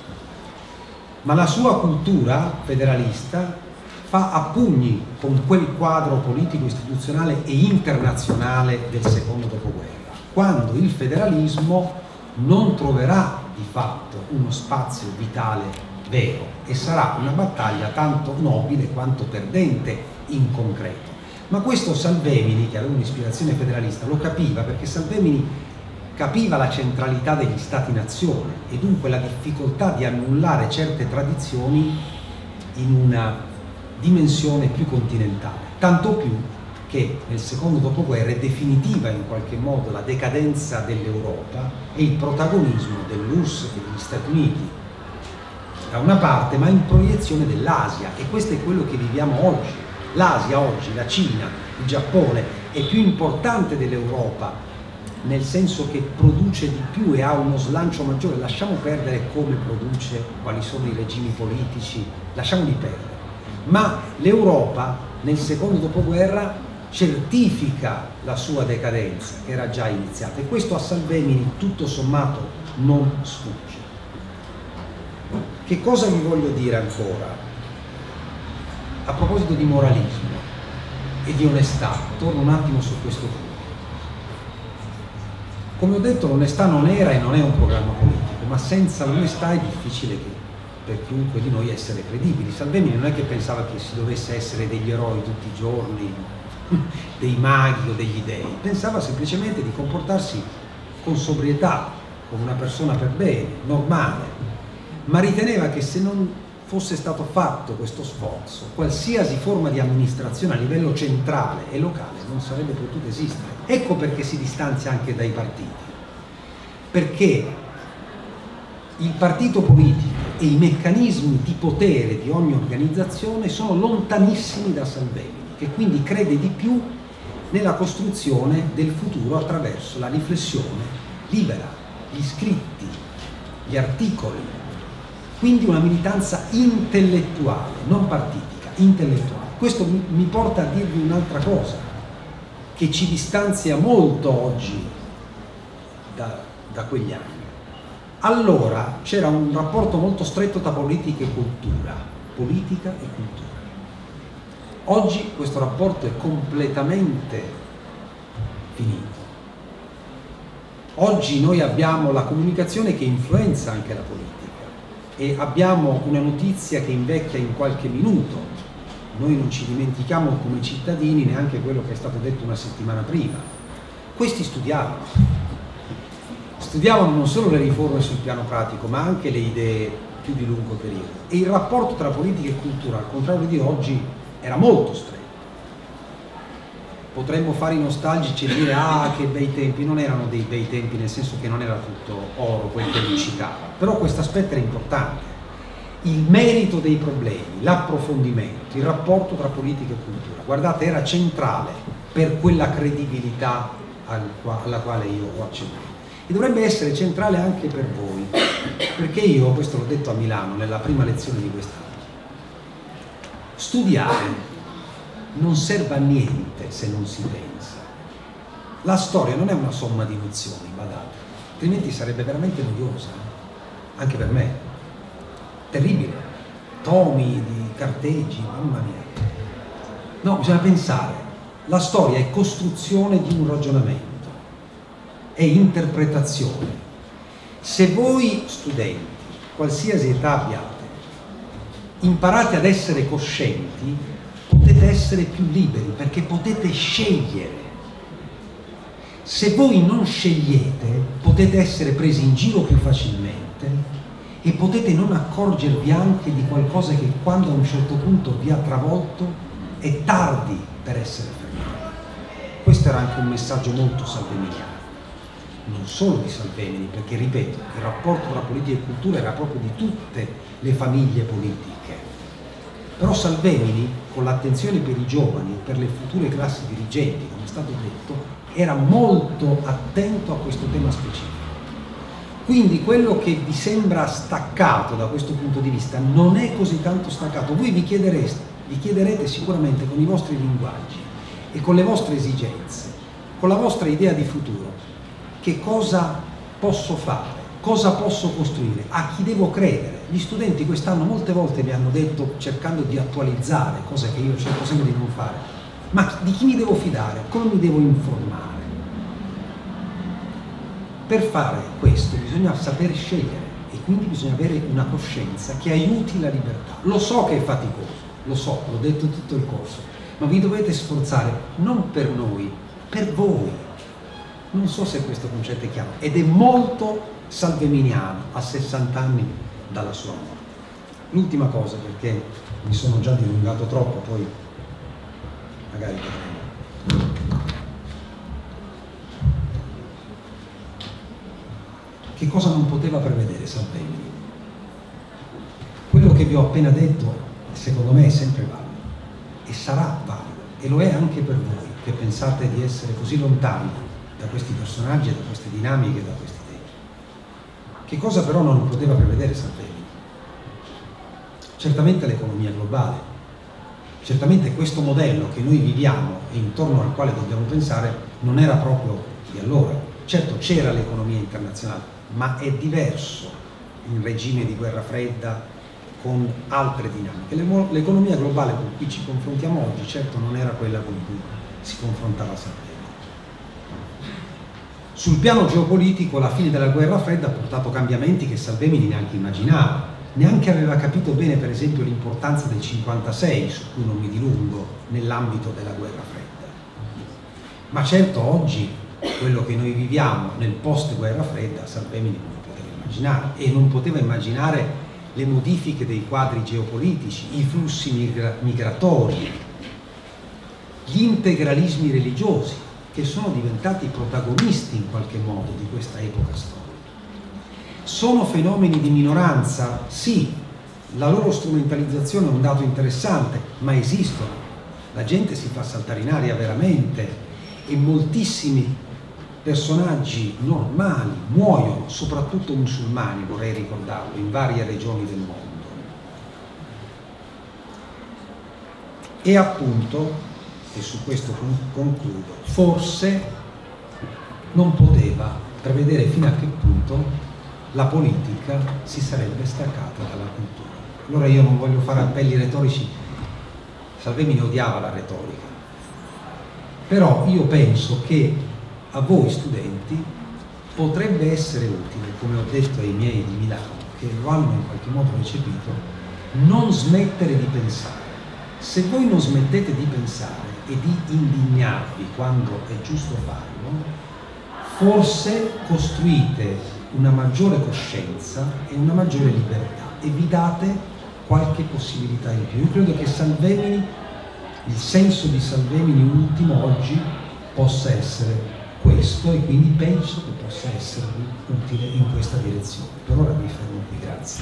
ma la sua cultura federalista fa a pugni con quel quadro politico, istituzionale e internazionale del secondo dopoguerra, quando il federalismo non troverà di fatto uno spazio vitale vero e sarà una battaglia tanto nobile quanto perdente in concreto. Ma questo Salvemini, che aveva un'ispirazione federalista, lo capiva, perché Salvemini capiva la centralità degli stati-nazione e dunque la difficoltà di annullare certe tradizioni in una dimensione più continentale, tanto più che nel secondo dopoguerra è definitiva in qualche modo la decadenza dell'Europa e il protagonismo dell'URSS e degli Stati Uniti da una parte, ma in proiezione dell'Asia, e questo è quello che viviamo oggi. L'Asia oggi, la Cina, il Giappone, è più importante dell'Europa, nel senso che produce di più e ha uno slancio maggiore. Lasciamo perdere come produce, quali sono i regimi politici, lasciamoli perdere. Ma l'Europa nel secondo dopoguerra certifica la sua decadenza, che era già iniziata, e questo a Salvemini tutto sommato non sfugge. Che cosa vi voglio dire ancora? A proposito di moralismo e di onestà, torno un attimo su questo punto. Come ho detto, l'onestà non era e non è un programma politico, ma senza l'onestà è difficile che per chiunque di noi essere credibili. Salvemini non è che pensava che si dovesse essere degli eroi tutti i giorni, dei maghi o degli dei, pensava semplicemente di comportarsi con sobrietà, come una persona per bene, normale, ma riteneva che se non fosse stato fatto questo sforzo, qualsiasi forma di amministrazione a livello centrale e locale non sarebbe potuta esistere. Ecco perché si distanzia anche dai partiti, perché il partito politico e i meccanismi di potere di ogni organizzazione sono lontanissimi da Salvemini, che quindi crede di più nella costruzione del futuro attraverso la riflessione libera, gli scritti, gli articoli, quindi una militanza intellettuale, non partitica, intellettuale. Questo mi porta a dirvi un'altra cosa, che ci distanzia molto oggi da quegli anni. Allora c'era un rapporto molto stretto tra politica e cultura, politica e cultura. Oggi questo rapporto è completamente finito. Oggi noi abbiamo la comunicazione che influenza anche la politica e abbiamo una notizia che invecchia in qualche minuto. Noi non ci dimentichiamo come cittadini neanche quello che è stato detto una settimana prima. Questi studiavano non solo le riforme sul piano pratico, ma anche le idee più di lungo periodo. E il rapporto tra politica e cultura, al contrario di oggi, era molto stretto. Potremmo fare i nostalgici e dire ah, che bei tempi. Non erano dei bei tempi, nel senso che non era tutto oro quel che lucicava, però questo aspetto era importante. Il merito dei problemi, l'approfondimento, il rapporto tra politica e cultura, guardate, era centrale per quella credibilità alla quale io ho accennato. E dovrebbe essere centrale anche per voi, perché io, questo l'ho detto a Milano nella prima lezione di quest'anno, studiare non serve a niente se non si pensa. La storia non è una somma di nozioni, badate, altrimenti sarebbe veramente noiosa, anche per me, terribile, tomi di carteggi, mamma mia. No, bisogna pensare, la storia è costruzione di un ragionamento, è interpretazione. Se voi studenti, qualsiasi età abbiate, imparate ad essere coscienti, potete essere più liberi perché potete scegliere. Se voi non scegliete, potete essere presi in giro più facilmente e potete non accorgervi anche di qualcosa che quando a un certo punto vi ha travolto è tardi per essere fermati. Questo era anche un messaggio molto salveminiano. Non solo di Salvemini, perché ripeto, il rapporto tra politica e cultura era proprio di tutte le famiglie politiche. Però Salvemini, con l'attenzione per i giovani e per le future classi dirigenti, come è stato detto, era molto attento a questo tema specifico. Quindi quello che vi sembra staccato da questo punto di vista non è così tanto staccato. Voi vi chiederete sicuramente con i vostri linguaggi e con le vostre esigenze, con la vostra idea di futuro, che cosa posso fare, cosa posso costruire, a chi devo credere. Gli studenti quest'anno molte volte mi hanno detto, cercando di attualizzare, cosa che io cerco sempre di non fare, ma di chi mi devo fidare, come mi devo informare. Per fare questo bisogna saper scegliere e quindi bisogna avere una coscienza che aiuti la libertà. Lo so che è faticoso, lo so, l'ho detto tutto il corso, ma vi dovete sforzare non per noi, per voi. Non so se questo concetto è chiaro, ed è molto salveminiano a 60 anni dalla sua morte. L'ultima cosa, perché mi sono già dilungato troppo, poi magari vedremo. Che cosa non poteva prevedere Salvemini? Quello che vi ho appena detto, secondo me, è sempre valido e sarà valido, e lo è anche per voi che pensate di essere così lontani da questi personaggi, da queste dinamiche, da questi temi. Che cosa però non poteva prevedere Salvemini? Certamente l'economia globale, certamente questo modello che noi viviamo e intorno al quale dobbiamo pensare non era proprio di allora. Certo c'era l'economia internazionale, ma è diverso in regime di guerra fredda con altre dinamiche. L'economia globale con cui ci confrontiamo oggi certo non era quella con cui si confrontava Salvemini. Sul piano geopolitico la fine della guerra fredda ha portato cambiamenti che Salvemini neanche immaginava, neanche aveva capito bene per esempio l'importanza del 56, su cui non mi dilungo, nell'ambito della guerra fredda. Ma certo oggi quello che noi viviamo nel post guerra fredda Salvemini non lo poteva immaginare, e non poteva immaginare le modifiche dei quadri geopolitici, i flussi migratori, gli integralismi religiosi, che sono diventati protagonisti in qualche modo di questa epoca storica. Sono fenomeni di minoranza? Sì, la loro strumentalizzazione è un dato interessante, ma esistono. La gente si fa saltare in aria veramente e moltissimi personaggi normali muoiono, soprattutto musulmani, vorrei ricordarlo, in varie regioni del mondo. E appunto, e su questo concludo, forse non poteva prevedere fino a che punto la politica si sarebbe staccata dalla cultura. Allora io non voglio fare appelli retorici, Salvemini odiava la retorica, però io penso che a voi studenti potrebbe essere utile, come ho detto ai miei di Milano, che lo hanno in qualche modo recepito, non smettere di pensare. Se voi non smettete di pensare e di indignarvi quando è giusto farlo, forse costruite una maggiore coscienza e una maggiore libertà e vi date qualche possibilità in più. Io credo che Salvemini, il senso di Salvemini ultimo oggi possa essere questo, e quindi penso che possa essere utile in questa direzione. Per ora mi fermo qui, grazie.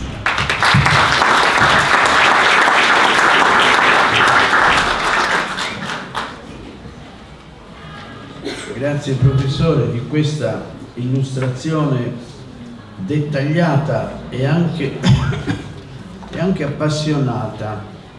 Grazie professore di questa illustrazione dettagliata e anche appassionata.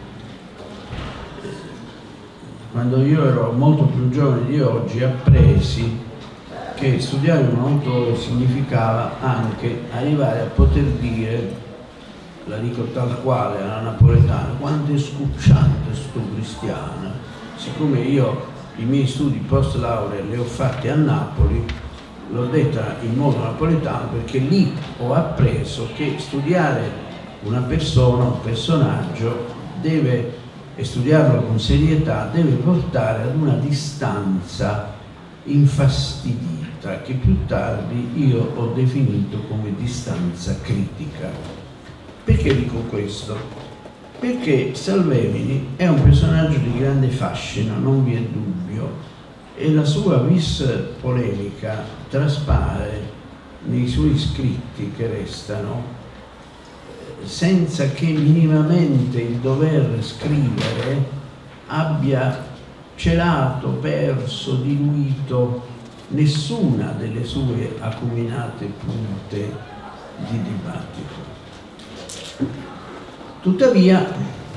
Quando io ero molto più giovane di oggi appresi che studiare un autore significava anche arrivare a poter dire, la dico tal quale alla napoletana, quanto è scucciante sto cristiano. Siccome io i miei studi post laurea li ho fatti a Napoli, l'ho detta in modo napoletano perché lì ho appreso che studiare una persona, un personaggio, e studiarlo con serietà, deve portare ad una distanza infastidita che più tardi io ho definito come distanza critica. Perché dico questo? Perché Salvemini è un personaggio di grande fascino, non vi è dubbio, e la sua vis polemica traspare nei suoi scritti che restano, senza che minimamente il dover scrivere abbia celato, perso, diluito nessuna delle sue acuminate punte di dibattito. Tuttavia,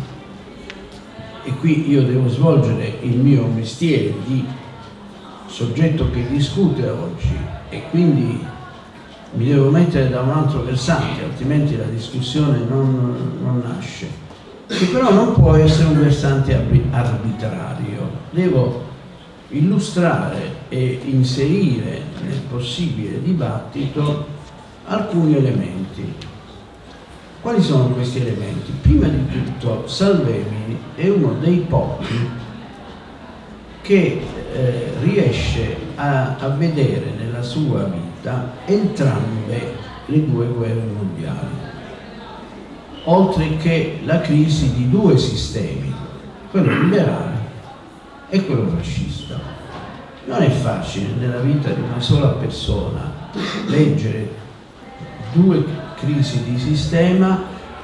e qui io devo svolgere il mio mestiere di soggetto che discute oggi e quindi mi devo mettere da un altro versante, altrimenti la discussione non nasce, che però non può essere un versante arbitrario. Devo illustrare e inserire nel possibile dibattito alcuni elementi. Quali sono questi elementi? Prima di tutto Salvemini è uno dei pochi che riesce a vedere nella sua vita entrambe le due guerre mondiali, oltre che la crisi di due sistemi, quello liberale e quello fascista. Non è facile nella vita di una sola persona leggere due crisi di sistema.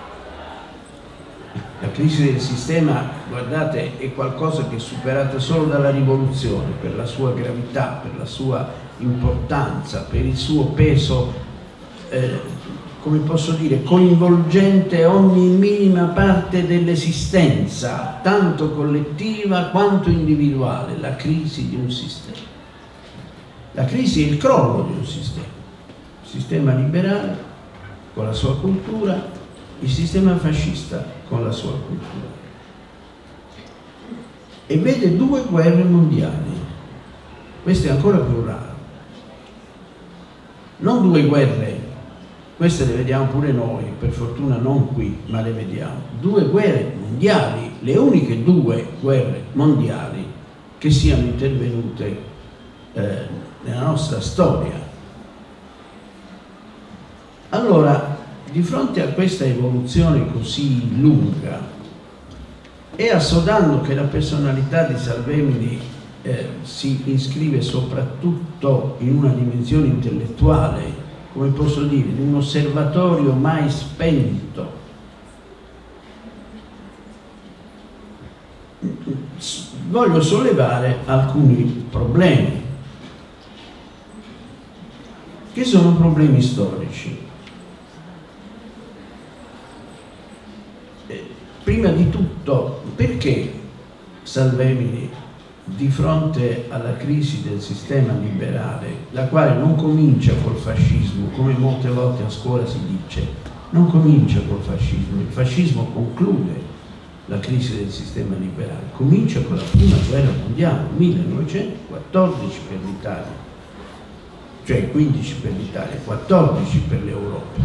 La crisi del sistema, guardate, è qualcosa che è superata solo dalla rivoluzione per la sua gravità, per la sua importanza, per il suo peso, come posso dire, coinvolgente ogni minima parte dell'esistenza, tanto collettiva quanto individuale, la crisi di un sistema. La crisi è il crollo di un sistema liberale con la sua cultura, il sistema fascista con la sua cultura. E vede due guerre mondiali. Questo è ancora più raro. Non due guerre, queste le vediamo pure noi, per fortuna non qui, ma le vediamo. Due guerre mondiali, le uniche due guerre mondiali che siano intervenute nella nostra storia. Allora, di fronte a questa evoluzione così lunga e assodando che la personalità di Salvemini si iscrive soprattutto in una dimensione intellettuale, come posso dire, di un osservatorio mai spento, voglio sollevare alcuni problemi, che sono problemi storici. Prima di tutto, perché Salvemini, di fronte alla crisi del sistema liberale, la quale non comincia col fascismo, come molte volte a scuola si dice, non comincia col fascismo, il fascismo conclude la crisi del sistema liberale, comincia con la prima guerra mondiale, 1914 per l'Italia, cioè 15 per l'Italia, 14 per l'Europa.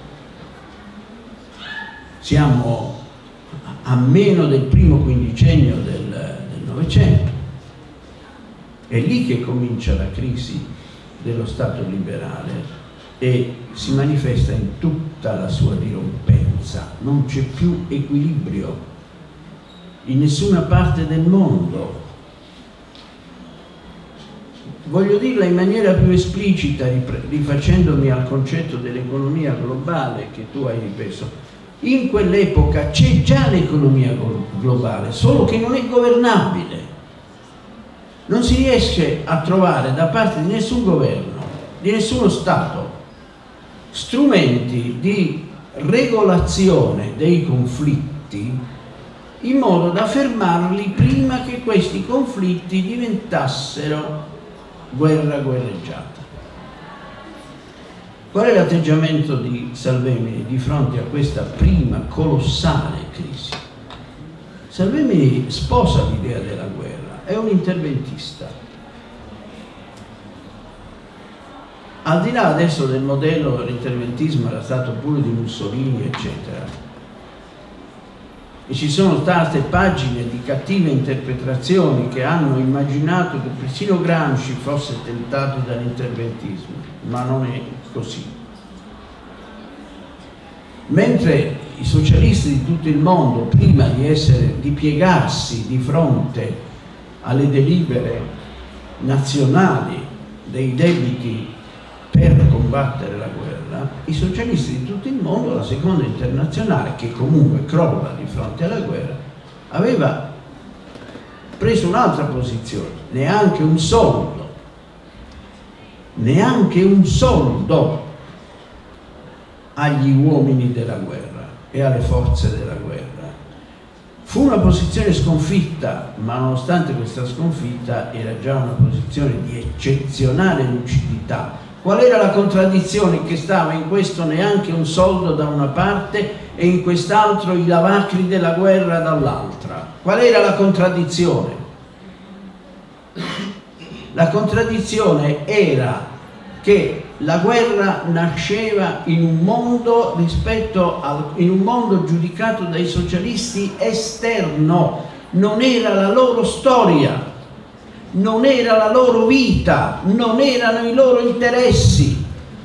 Siamo a meno del primo quindicennio del Novecento. È lì che comincia la crisi dello Stato liberale e si manifesta in tutta la sua dirompenza. Non c'è più equilibrio in nessuna parte del mondo. Voglio dirla in maniera più esplicita, rifacendomi al concetto dell'economia globale che tu hai ripreso. In quell'epoca c'è già l'economia globale, solo che non è governabile. Non si riesce a trovare da parte di nessun governo, di nessuno Stato, strumenti di regolazione dei conflitti in modo da fermarli prima che questi conflitti diventassero guerreggiata. Qual è l'atteggiamento di Salvemini di fronte a questa prima colossale crisi? Salvemini sposa l'idea della guerra, è un interventista. Al di là adesso del modello, l'interventismo era stato pure di Mussolini, eccetera. E ci sono state pagine di cattive interpretazioni che hanno immaginato che persino Gramsci fosse tentato dall'interventismo, ma non è così. Mentre i socialisti di tutto il mondo, prima di piegarsi di fronte alle delibere nazionali dei debiti per combattere la guerra, i socialisti di tutto il mondo, la seconda internazionale, che comunque crolla di fronte alla guerra, aveva preso un'altra posizione: neanche un soldo agli uomini della guerra e alle forze della guerra. Fu una posizione sconfitta, ma nonostante questa sconfitta era già una posizione di eccezionale lucidità. Qual era la contraddizione che stava in questo neanche un soldo da una parte e in quest'altro i lavacri della guerra dall'altra? Qual era la contraddizione? La contraddizione era che la guerra nasceva in un mondo in un mondo giudicato dai socialisti esterno, non era la loro storia, non era la loro vita, non erano i loro interessi.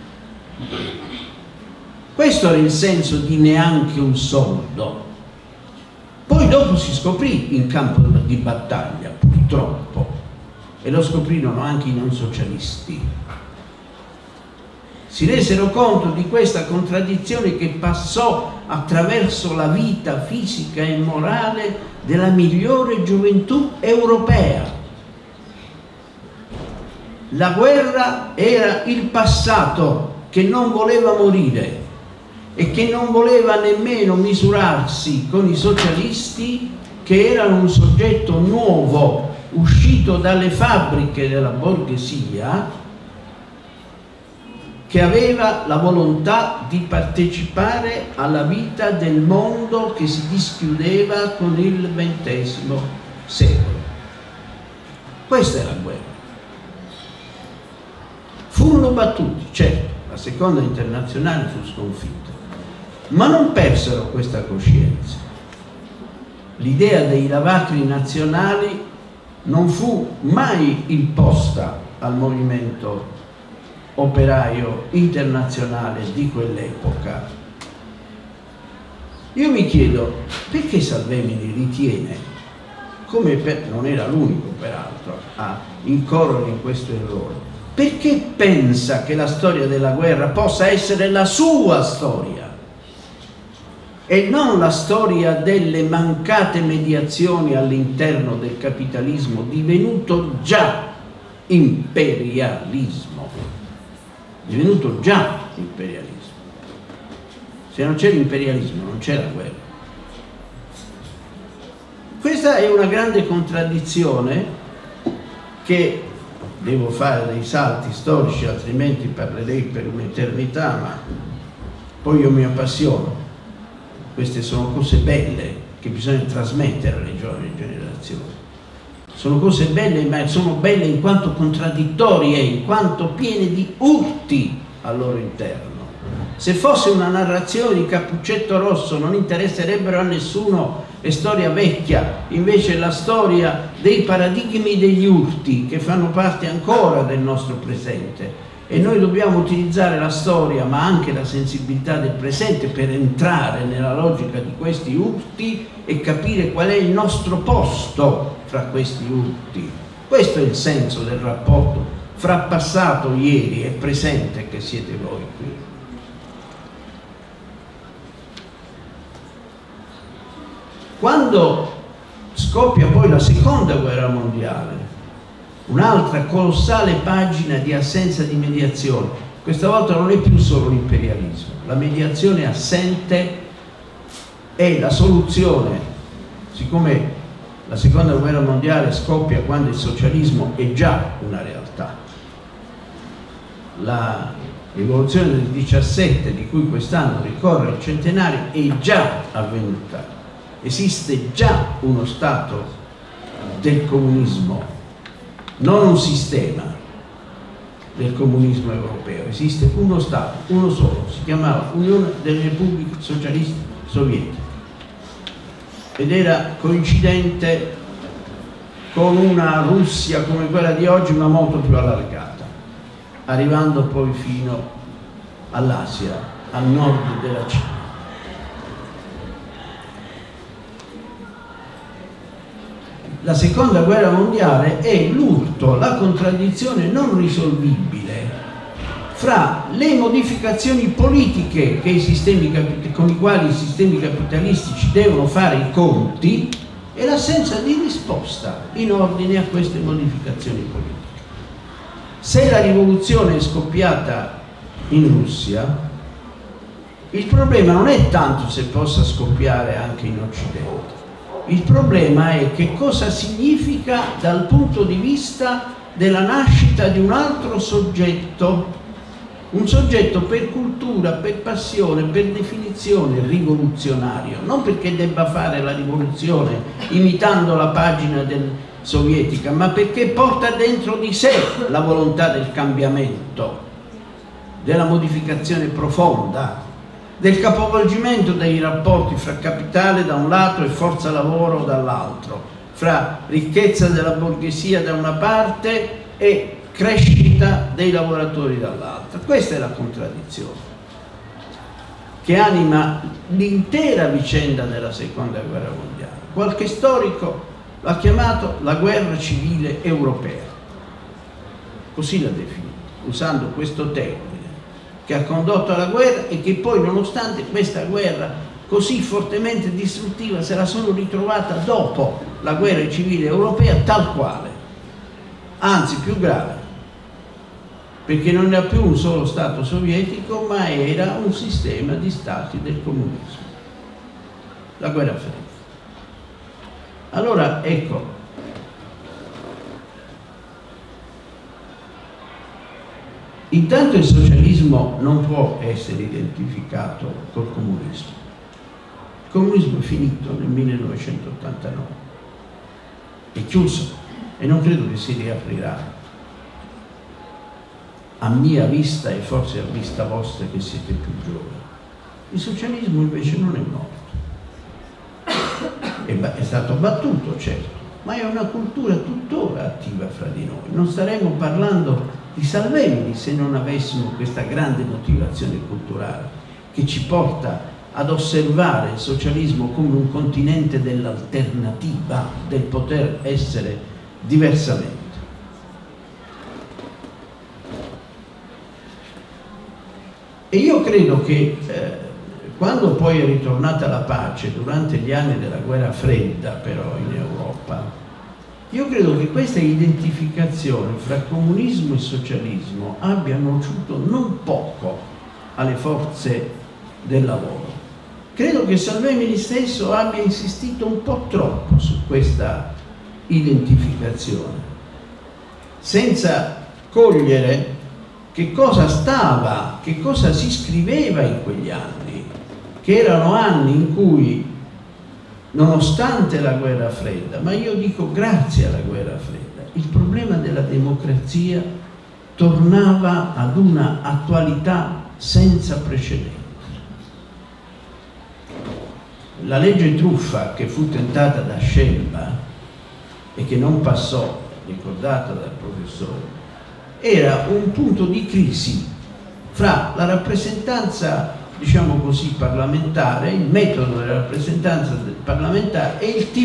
Questo era il senso di neanche un soldo. Poi dopo si scoprì in campo di battaglia, purtroppo, e lo scoprirono anche i non socialisti. Si resero conto di questa contraddizione che passò attraverso la vita fisica e morale della migliore gioventù europea. La guerra era il passato che non voleva morire e che non voleva nemmeno misurarsi con i socialisti, che erano un soggetto nuovo, uscito dalle fabbriche della borghesia, che aveva la volontà di partecipare alla vita del mondo che si dischiudeva con il XX secolo. Questa è la guerra. Furono battuti, certo, la seconda internazionale fu sconfitta, ma non persero questa coscienza. L'idea dei lavacri nazionali non fu mai imposta al movimento operaio internazionale di quell'epoca. Io mi chiedo perché Salvemini ritiene, non era l'unico peraltro a incorrere in questo errore, perché pensa che la storia della guerra possa essere la sua storia? e non la storia delle mancate mediazioni all'interno del capitalismo, divenuto già imperialismo. Divenuto già imperialismo. Se non c'è l'imperialismo non c'è la guerra. Questa è una grande contraddizione che devo fare dei salti storici, altrimenti parlerei per un'eternità, ma poi io mi appassiono. Queste sono cose belle che bisogna trasmettere alle giovani generazioni. Sono cose belle, ma sono belle in quanto contraddittorie, in quanto piene di urti al loro interno. Se fosse una narrazione di Cappuccetto Rosso non interesserebbero a nessuno, è storia vecchia, invece la storia dei paradigmi degli urti che fanno parte ancora del nostro presente. E noi dobbiamo utilizzare la storia, ma anche la sensibilità del presente per entrare nella logica di questi urti e capire qual è il nostro posto fra questi urti. Questo è il senso del rapporto fra passato, ieri e presente che siete voi qui. Quando scoppia poi la seconda guerra mondiale, un'altra colossale pagina di assenza di mediazione, questa volta non è più solo l'imperialismo, la mediazione è assente e la soluzione, siccome la seconda guerra mondiale scoppia quando il socialismo è già una realtà, la rivoluzione del 17 di cui quest'anno ricorre il centenario è già avvenuta. Esiste già uno stato del comunismo, non un sistema del comunismo europeo, esiste uno stato, uno solo, si chiamava Unione delle Repubbliche Socialiste Sovietiche ed era coincidente con una Russia come quella di oggi, ma molto più allargata, arrivando poi fino all'Asia, al nord della Cina. La seconda guerra mondiale è l'urto, la contraddizione non risolvibile fra le modificazioni politiche che con i quali i sistemi capitalistici devono fare i conti e l'assenza di risposta in ordine a queste modificazioni politiche. Se la rivoluzione è scoppiata in Russia, il problema non è tanto se possa scoppiare anche in Occidente. Il problema è che cosa significa dal punto di vista della nascita di un altro soggetto, un soggetto per cultura, per passione, per definizione rivoluzionario, non perché debba fare la rivoluzione imitando la pagina sovietica, ma perché porta dentro di sé la volontà del cambiamento, della modificazione profonda, del capovolgimento dei rapporti fra capitale da un lato e forza lavoro dall'altro, fra ricchezza della borghesia da una parte e crescita dei lavoratori dall'altra. Questa è la contraddizione che anima l'intera vicenda della seconda guerra mondiale. Qualche storico l'ha chiamato la guerra civile europea, così l'ha definita, usando questo termine, che ha condotto alla guerra e che poi, nonostante questa guerra così fortemente distruttiva, se la sono ritrovata dopo la guerra civile europea tal quale, anzi più grave, perché non era più un solo Stato sovietico, ma era un sistema di stati del comunismo, la guerra fredda. Allora, ecco, intanto il socialismo non può essere identificato col comunismo. Il comunismo è finito nel 1989, è chiuso e non credo che si riaprirà, a mia vista e forse a vista vostra che siete più giovani. Il socialismo invece non è morto, è stato battuto, certo, ma è una cultura tuttora attiva fra di noi. Non staremmo parlando di Salvemini se non avessimo questa grande motivazione culturale che ci porta ad osservare il socialismo come un continente dell'alternativa, del poter essere diversamente. E io credo che Quando poi è ritornata la pace durante gli anni della guerra fredda, però, in Europa, io credo che questa identificazione fra comunismo e socialismo abbia nuociuto non poco alle forze del lavoro. Credo che Salvemini stesso abbia insistito un po' troppo su questa identificazione, senza cogliere che cosa stava, che cosa si scriveva in quegli anni, che erano anni in cui, nonostante la guerra fredda, ma io dico grazie alla guerra fredda, il problema della democrazia tornava ad una attualità senza precedenti. La legge truffa che fu tentata da Scelba e che non passò, ricordata dal professore, era un punto di crisi fra la rappresentanza, diciamo così, parlamentare, il metodo della rappresentanza parlamentare e il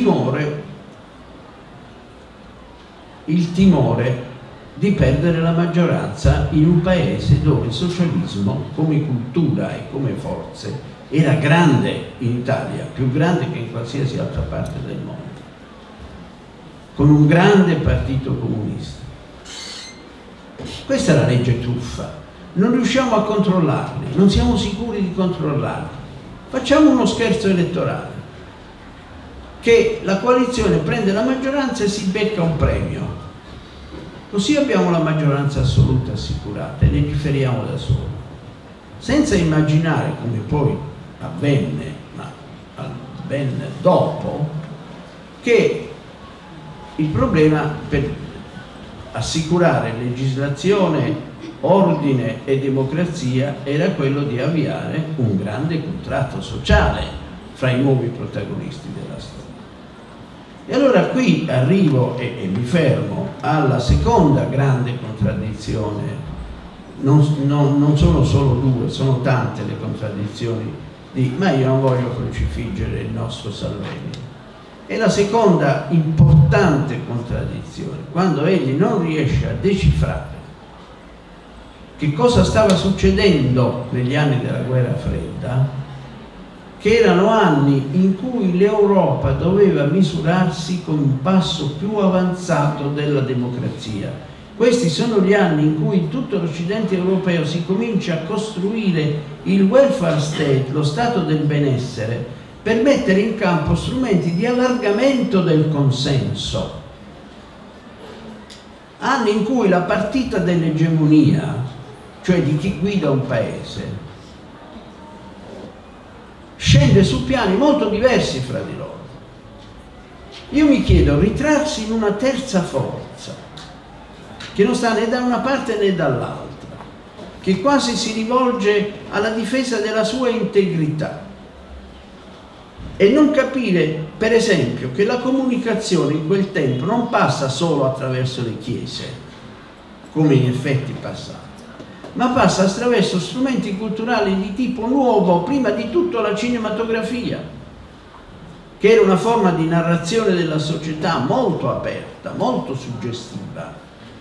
timore di perdere la maggioranza in un paese dove il socialismo come cultura e come forze era grande in Italia, più grande che in qualsiasi altra parte del mondo, con un grande partito comunista. Questa è la legge truffa. Non riusciamo a controllarli, non siamo sicuri di controllarli. Facciamo uno scherzo elettorale, che la coalizione prende la maggioranza e si becca un premio. Così abbiamo la maggioranza assoluta assicurata e legiferiamo da soli, senza immaginare, come poi avvenne, ma ben dopo, che il problema per assicurare legislazione, ordine e democrazia era quello di avviare un grande contratto sociale fra i nuovi protagonisti della storia. E allora qui arrivo e mi fermo alla seconda grande contraddizione. Non sono solo due, sono tante le contraddizioni ma io non voglio crocifiggere il nostro Salvemini. E la seconda importante contraddizione, quando egli non riesce a decifrare che cosa stava succedendo negli anni della guerra fredda, che erano anni in cui l'Europa doveva misurarsi con un passo più avanzato della democrazia. Questi sono gli anni in cui in tutto l'Occidente europeo si comincia a costruire il welfare state, lo stato del benessere, per mettere in campo strumenti di allargamento del consenso. Anni in cui la partita dell'egemonia, cioè di chi guida un paese, scende su piani molto diversi fra di loro. Io mi chiedo, ritrarsi in una terza forza, che non sta né da una parte né dall'altra, che quasi si rivolge alla difesa della sua integrità, e non capire, per esempio, che la comunicazione in quel tempo non passa solo attraverso le chiese, come in effetti passava, ma passa attraverso strumenti culturali di tipo nuovo, prima di tutto la cinematografia, che era una forma di narrazione della società molto aperta, molto suggestiva,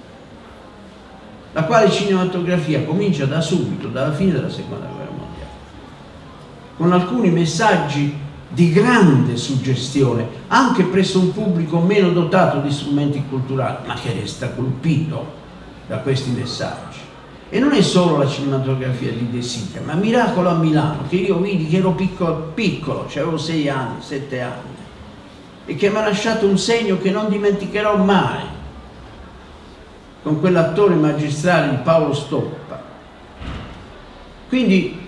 la quale cinematografia comincia da subito, dalla fine della Seconda Guerra Mondiale, con alcuni messaggi di grande suggestione, anche presso un pubblico meno dotato di strumenti culturali, ma che resta colpito da questi messaggi. E non è solo la cinematografia di De Sica, ma Miracolo a Milano, che io vidi che ero piccolo, avevo 6 anni, 7 anni, e che mi ha lasciato un segno che non dimenticherò mai, con quell'attore magistrale di Paolo Stoppa. Quindi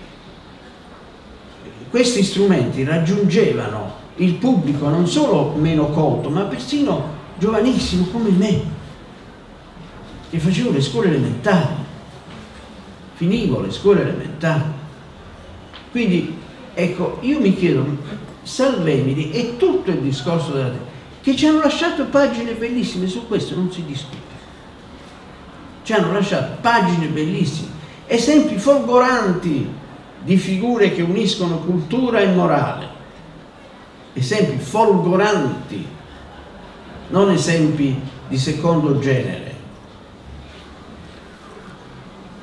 questi strumenti raggiungevano il pubblico non solo meno colto, ma persino giovanissimo come me, che facevo le scuole elementari, finivo le scuole elementari. Quindi ecco, io mi chiedo, Salvemini e tutto il discorso della che ci hanno lasciato pagine bellissime, su questo non si discute, ci hanno lasciato pagine bellissime, esempi folgoranti di figure che uniscono cultura e morale, esempi folgoranti, non esempi di secondo genere.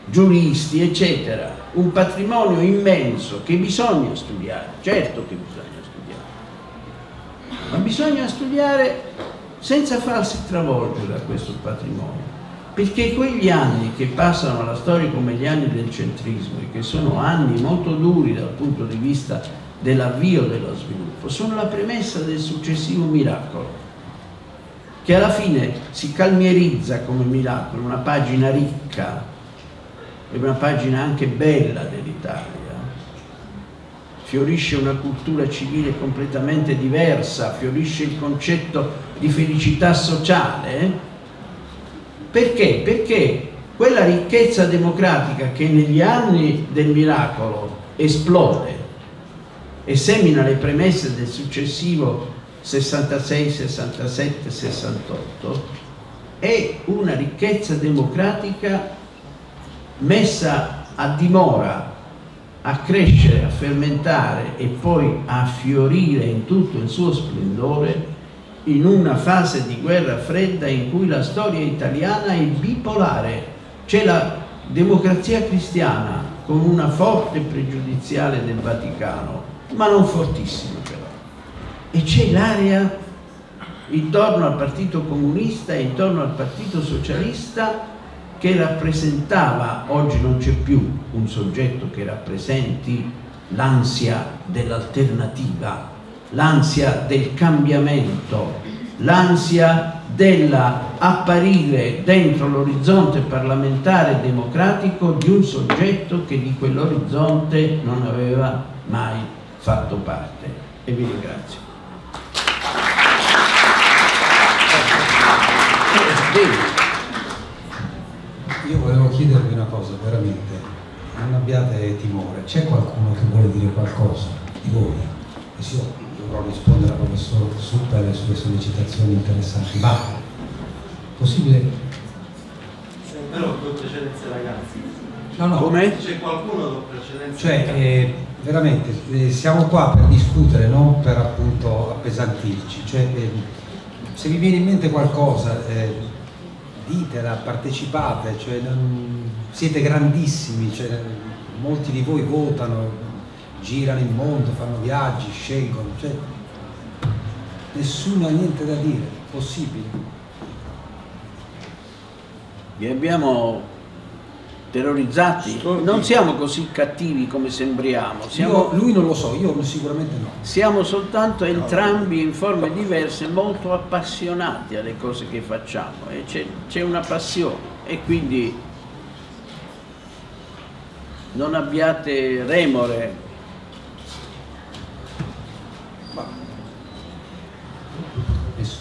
giuristi, eccetera, un patrimonio immenso che bisogna studiare, certo che bisogna studiare, ma bisogna studiare senza farsi travolgere da questo patrimonio, perché quegli anni che passano alla storia come gli anni del centrismo e che sono anni molto duri dal punto di vista dell'avvio dello sviluppo, sono la premessa del successivo miracolo, che alla fine si calmierizza come miracolo, una pagina ricca e una pagina anche bella dell'Italia. Fiorisce una cultura civile completamente diversa, fiorisce il concetto di felicità sociale. Perché? Perché quella ricchezza democratica che negli anni del miracolo esplode e semina le premesse del successivo 66, 67, 68, è una ricchezza democratica messa a dimora, a crescere, a fermentare e poi a fiorire in tutto il suo splendore in una fase di guerra fredda in cui la storia italiana è bipolare. C'è la democrazia cristiana con una forte pregiudiziale del Vaticano, ma non fortissima però, e c'è l'area intorno al Partito Comunista e intorno al Partito Socialista che rappresentava, oggi non c'è più un soggetto che rappresenti l'ansia dell'alternativa, l'ansia del cambiamento, l'ansia dell'apparire dentro l'orizzonte parlamentare democratico di un soggetto che di quell'orizzonte non aveva mai fatto parte. E vi ringrazio. Io volevo chiedervi una cosa, veramente, non abbiate timore, c'è qualcuno che vuole dire qualcosa di voi? E sì, io dovrò rispondere al professor Suppel e sulle sollecitazioni interessanti, ma possibile? Però con precedenza ragazzi. No. Come? C'è qualcuno con precedenza? Cioè, veramente, siamo qua per discutere, non per appunto appesantirci. Cioè, se vi viene in mente qualcosa, ditela, partecipate, cioè, siete grandissimi, cioè, molti di voi votano, girano il mondo, fanno viaggi, scelgono, cioè, nessuno ha niente da dire, possibile. Vi abbiamo terrorizzati? Non siamo così cattivi come sembriamo. Lui non lo so, io sicuramente no. Siamo soltanto entrambi in forme diverse molto appassionati alle cose che facciamo e c'è una passione e quindi non abbiate remore. Nessuno.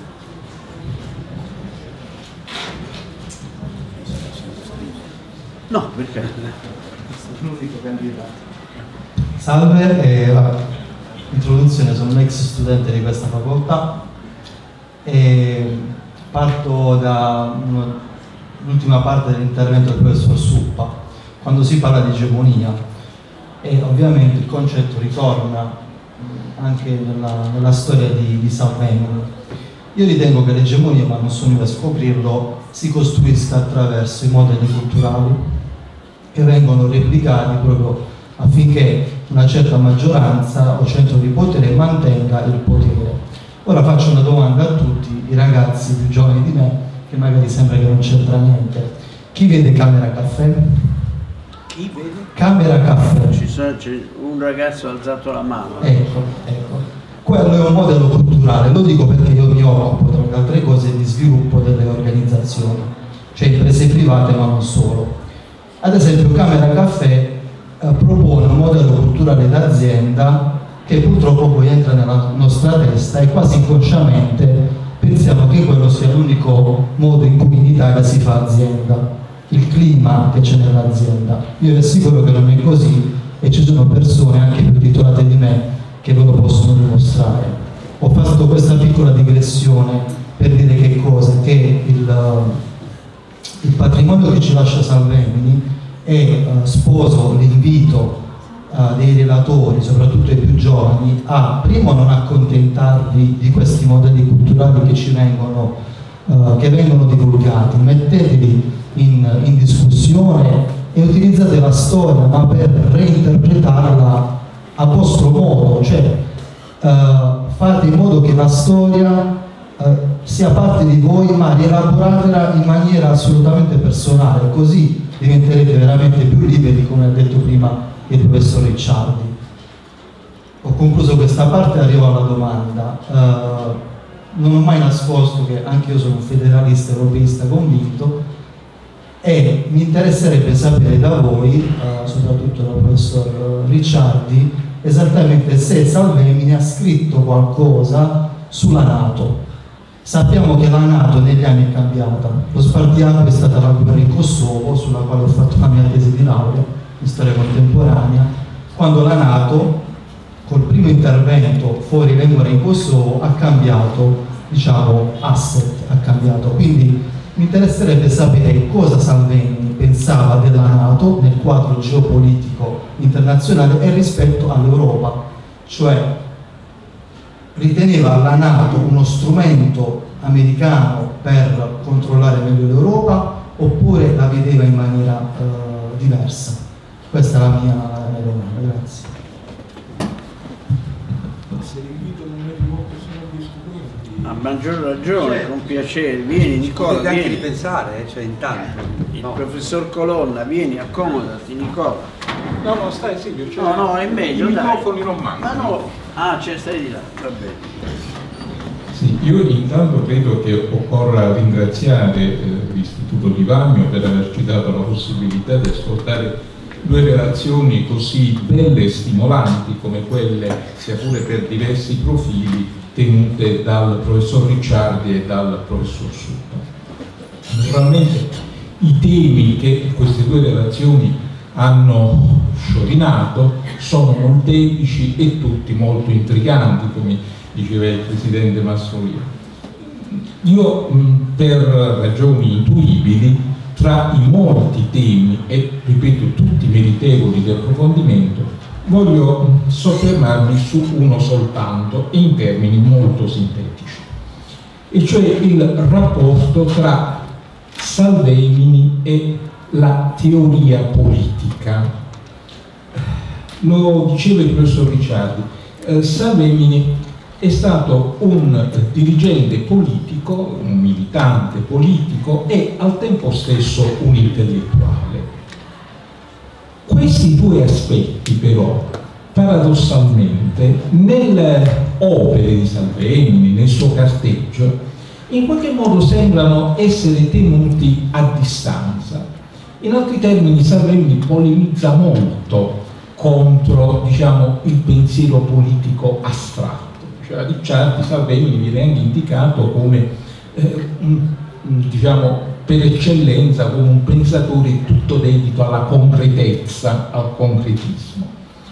No, perché? L'unico candidato. Salve, introduzione, sono un ex studente di questa facoltà e parto dall'ultima parte dell'intervento del professor Suppa, quando si parla di egemonia e ovviamente il concetto ritorna anche nella storia di Salvemini. Io ritengo che l'egemonia, ma non sono io a scoprirlo, si costruisca attraverso i modelli culturali che vengono replicati proprio affinché una certa maggioranza o centro di potere mantenga il potere. Ora faccio una domanda a tutti i ragazzi più giovani di me, che magari sembra che non c'entra niente. Chi vede Camera Caffè? Chi vede? Camera Caffè. C'è un ragazzo ha alzato la mano. Ecco. Quello è un modello culturale, lo dico perché io mi occupo, tra le altre cose, di sviluppo delle organizzazioni, cioè imprese private ma non solo. Ad esempio Camera Caffè propone un modello culturale d'azienda che purtroppo poi entra nella nostra testa e quasi inconsciamente pensiamo che quello sia l'unico modo in cui in Italia si fa azienda, il clima che c'è nell'azienda. Io vi assicuro che non è così e ci sono persone anche più titolate di me che ve lo possono dimostrare. Ho fatto questa piccola digressione per dire che cosa? Che il patrimonio che ci lascia Salvemini e sposo l'invito dei relatori, soprattutto ai più giovani, a primo non accontentarvi di questi modelli culturali che vengono divulgati, mettetevi in discussione e utilizzate la storia ma per reinterpretarla a vostro modo, cioè fate in modo che la storia sia parte di voi, ma rielaboratela in maniera assolutamente personale, così diventerete veramente più liberi, come ha detto prima il professor Ricciardi. Ho concluso questa parte e arrivo alla domanda. Non ho mai nascosto che anche io sono un federalista europeista convinto e mi interesserebbe sapere da voi, soprattutto dal professor Ricciardi, esattamente se Salvemini ha scritto qualcosa sulla NATO. Sappiamo che la NATO negli anni è cambiata, lo spartiacque è stata la guerra in Kosovo, sulla quale ho fatto la mia tesi di laurea in storia contemporanea, quando la NATO col primo intervento fuori le mura in Kosovo ha cambiato, diciamo, asset, ha cambiato. Quindi mi interesserebbe sapere cosa Salvemini pensava della NATO nel quadro geopolitico internazionale e rispetto all'Europa, cioè riteneva la NATO uno strumento americano per controllare meglio l'Europa oppure la vedeva in maniera diversa? Questa è la mia domanda, grazie. Se l'invito non è rivolto solo agli studenti, a maggior ragione, con piacere, vieni Nicola, potete anche vieni. ripensare, cioè intanto. Il professor Colonna, vieni, accomodati Nicola. no, stai Silvio, cioè, No, è meglio, i dai. microfoni non mancano. Ma no, stai di là, va bene. Sì, io intanto credo che occorra ringraziare l'Istituto Di Vagno per averci dato la possibilità di ascoltare due relazioni così belle e stimolanti come quelle, sia pure per diversi profili, tenute dal professor Ricciardi e dal professor Suppa. Naturalmente i temi che queste due relazioni hanno sciorinato sono molteplici e tutti molto intriganti, come diceva il presidente Mastrolia. Io, per ragioni intuibili, tra i molti temi, e ripeto tutti meritevoli di approfondimento, voglio soffermarmi su uno soltanto e in termini molto sintetici, e cioè il rapporto tra Salvemini e la teoria politica. Lo diceva il professor Ricciardi, Salvemini è stato un dirigente politico, un militante politico e al tempo stesso un intellettuale. Questi due aspetti però, paradossalmente, nelle opere di Salvemini, nel suo carteggio, in qualche modo sembrano essere tenuti a distanza. In altri termini, Salvemini polemizza molto contro, diciamo, il pensiero politico astratto. Cioè, Ricciardi, Salvemini viene anche indicato come, diciamo, per eccellenza, come un pensatore tutto dedito alla concretezza, al concretismo.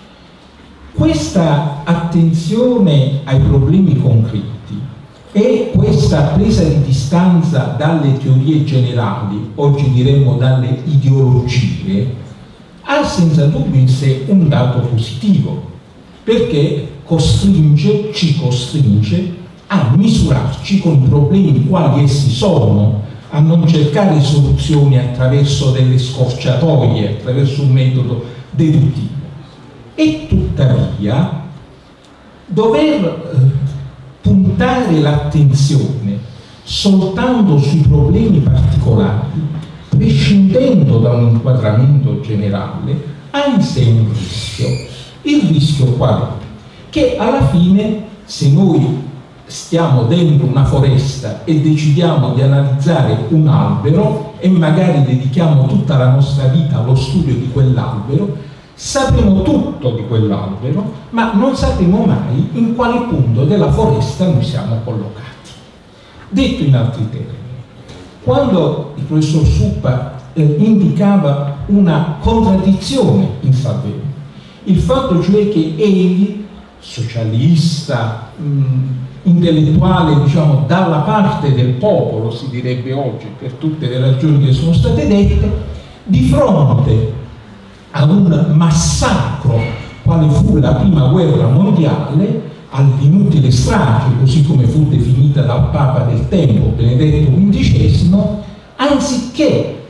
Questa attenzione ai problemi concreti e questa presa di distanza dalle teorie generali, oggi diremmo dalle ideologie, ha senza dubbio in sé un dato positivo, perché ci costringe a misurarci con i problemi quali essi sono, a non cercare soluzioni attraverso delle scorciatoie, attraverso un metodo deduttivo. E tuttavia dover puntare l'attenzione soltanto sui problemi particolari, prescindendo da un inquadramento generale, ha in sé un rischio. Il rischio qual è? Che alla fine, se noi stiamo dentro una foresta e decidiamo di analizzare un albero e magari dedichiamo tutta la nostra vita allo studio di quell'albero, sapremo tutto di quell'albero, ma non sapremo mai in quale punto della foresta noi siamo collocati. Detto in altri termini, quando il professor Suppa indicava una contraddizione in Salvemini, il fatto cioè che egli, socialista, intellettuale, diciamo, dalla parte del popolo, si direbbe oggi, per tutte le ragioni che sono state dette, di fronte a un massacro quale fu la prima guerra mondiale, all'inutile strage, così come fu definita dal Papa del tempo, Benedetto XV, anziché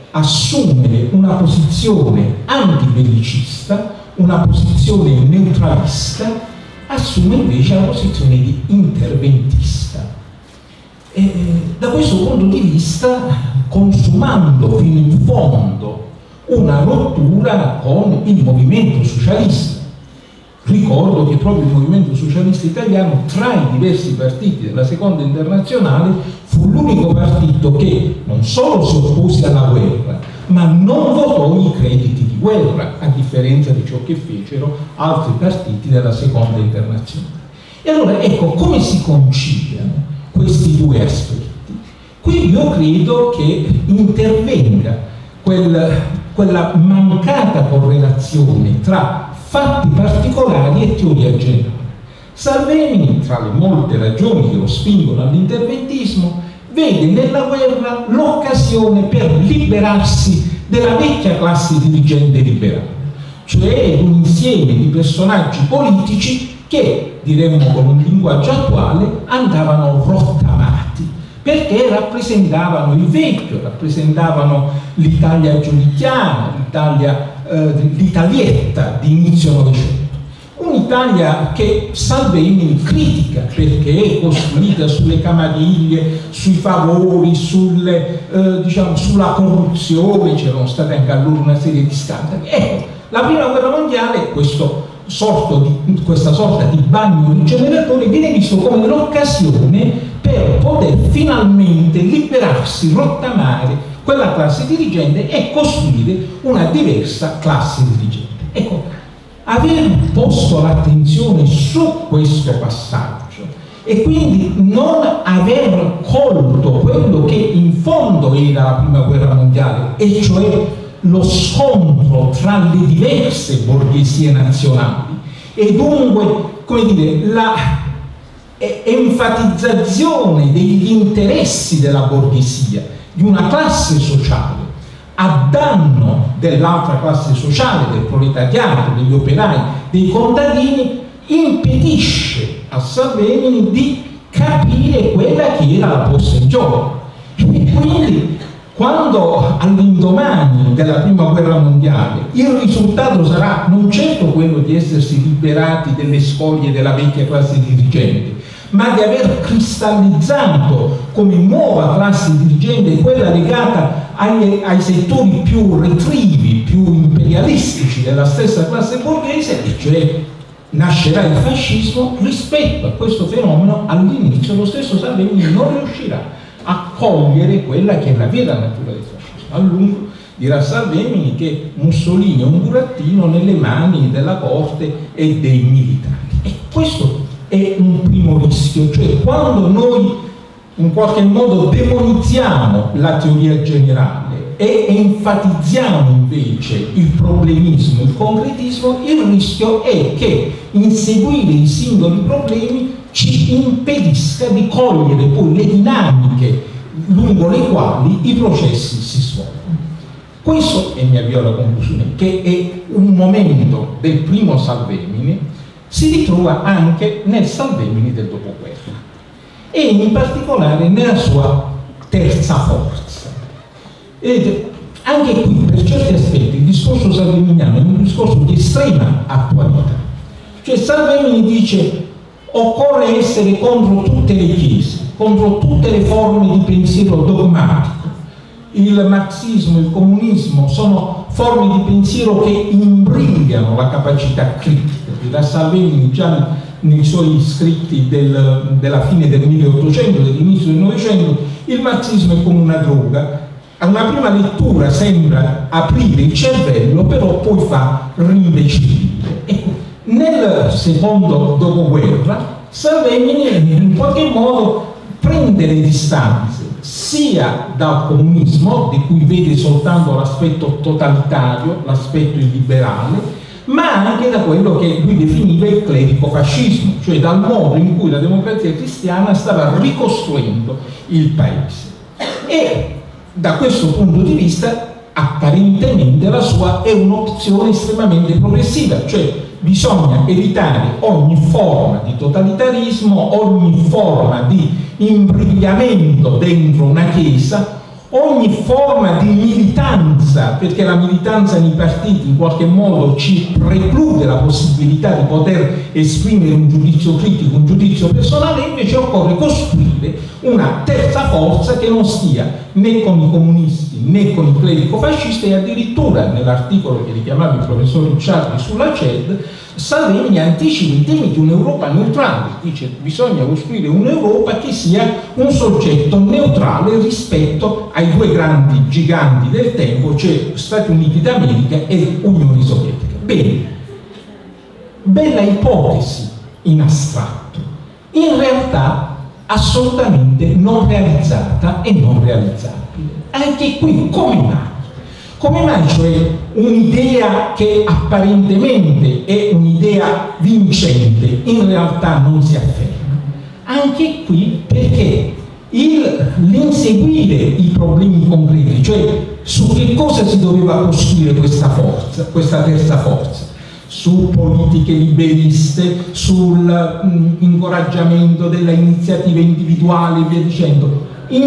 assumere una posizione antibellicista, una posizione neutralista, assume invece la posizione di interventista. E da questo punto di vista, consumando fino in fondo una rottura con il movimento socialista. Ricordo che proprio il movimento socialista italiano, tra i diversi partiti della Seconda Internazionale, fu l'unico partito che non solo si oppose alla guerra, ma non votò i crediti di guerra, a differenza di ciò che fecero altri partiti della Seconda Internazionale. E allora ecco come si conciliano questi due aspetti. Qui io credo che intervenga quella mancata correlazione tra fatti particolari e teoria generale. Salvemini, tra le molte ragioni che lo spingono all'interventismo, vede nella guerra l'occasione per liberarsi della vecchia classe dirigente liberale, cioè un insieme di personaggi politici che, diremmo con un linguaggio attuale, andavano rottamati, perché rappresentavano il vecchio, rappresentavano l'Italia giolittiana, l'Italietta di inizio Novecento. Un'Italia che Salvemini critica perché è costruita sulle camariglie, sui favori, sulla corruzione, c'erano state anche allora una serie di scandali. Ecco, la prima guerra mondiale, questa sorta di bagno rigeneratore, viene visto come l'occasione per poter finalmente liberarsi, rottamare quella classe dirigente e costruire una diversa classe dirigente. Ecco, aver posto l'attenzione su questo passaggio e quindi non aver colto quello che in fondo era la prima guerra mondiale, e cioè lo scontro tra le diverse borghesie nazionali e dunque, come dire, la enfatizzazione degli interessi della borghesia, di una classe sociale a danno dell'altra classe sociale, del proletariato, degli operai, dei contadini, impedisce a Salvemini di capire quella che era la posta in gioco. E quindi, quando all'indomani della prima guerra mondiale il risultato sarà non certo quello di essersi liberati delle spoglie della vecchia classe dirigente, ma di aver cristallizzato come nuova classe dirigente quella legata ai settori più retrivi, più imperialistici della stessa classe borghese, e cioè nascerà il fascismo. Rispetto a questo fenomeno, all'inizio lo stesso Salvemini non riuscirà a cogliere quella che è la vera natura del fascismo. A lungo dirà Salvemini che Mussolini è un burattino nelle mani della corte e dei militari. E questo è un primo rischio, cioè quando noi in qualche modo demonizziamo la teoria generale e enfatizziamo invece il problemismo, il concretismo, il rischio è che inseguire i singoli problemi ci impedisca di cogliere poi le dinamiche lungo le quali i processi si svolgono. Questo, e mi avvio alla conclusione, che è un momento del primo Salvemini, si ritrova anche nel Salvemini del dopoguerra e in particolare nella sua terza forza. Ed anche qui, per certi aspetti, il discorso salveminiano è un discorso di estrema attualità. Cioè Salvemini dice: occorre essere contro tutte le chiese, contro tutte le forme di pensiero dogmatico. Il marxismo, il comunismo sono forme di pensiero che imbrigliano la capacità critica. Da Salvemini già nei suoi scritti della fine del 1800, dell'inizio del Novecento, il marxismo è come una droga. A una prima lettura sembra aprire il cervello, però poi fa rimbecillire. Ecco, nel secondo dopoguerra Salvemini in qualche modo prende le distanze sia dal comunismo, di cui vede soltanto l'aspetto totalitario, l'aspetto illiberale, ma anche da quello che lui definiva il clericofascismo, cioè dal modo in cui la democrazia cristiana stava ricostruendo il paese. E da questo punto di vista, apparentemente, la sua è un'opzione estremamente progressiva, cioè bisogna evitare ogni forma di totalitarismo, ogni forma di imbrigliamento dentro una chiesa, ogni forma di militanza, perché la militanza nei partiti in qualche modo ci preclude la possibilità di poter esprimere un giudizio critico, un giudizio personale, invece occorre costruire una terza forza che non stia né con i comunisti né con i clerico-fascisti, e addirittura nell'articolo che richiamava il professor Ricciardi sulla CED, Salvini anticipa i temi di un'Europa neutrale, dice bisogna costruire un'Europa che sia un soggetto neutrale rispetto ai due grandi giganti del tempo, cioè Stati Uniti d'America e Unione Sovietica. Bene, bella ipotesi in astratto, in realtà assolutamente non realizzata e non realizzabile. Anche qui come mai? Come mai, cioè, un'idea che apparentemente è un'idea vincente in realtà non si afferma? Anche qui perché l'inseguire i problemi concreti, cioè su che cosa si doveva costruire questa forza, questa terza forza? Su politiche liberiste, sul incoraggiamento della iniziativa individuale e via dicendo,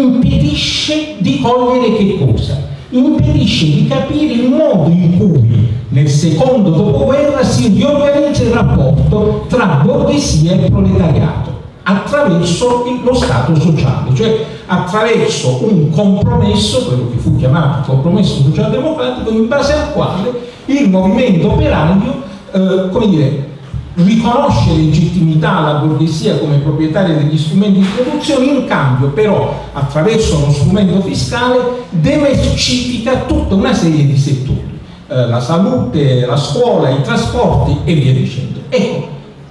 impedisce di cogliere che cosa? Impedisce di capire il modo in cui nel secondo dopoguerra si riorganizza il rapporto tra borghesia e proletariato attraverso lo Stato sociale, cioè attraverso un compromesso, quello che fu chiamato il compromesso socialdemocratico, in base al quale il movimento operaio come dire, riconosce legittimità alla borghesia come proprietaria degli strumenti di produzione, in cambio però attraverso uno strumento fiscale demercifica tutta una serie di settori, la salute, la scuola, i trasporti e via dicendo. Ecco,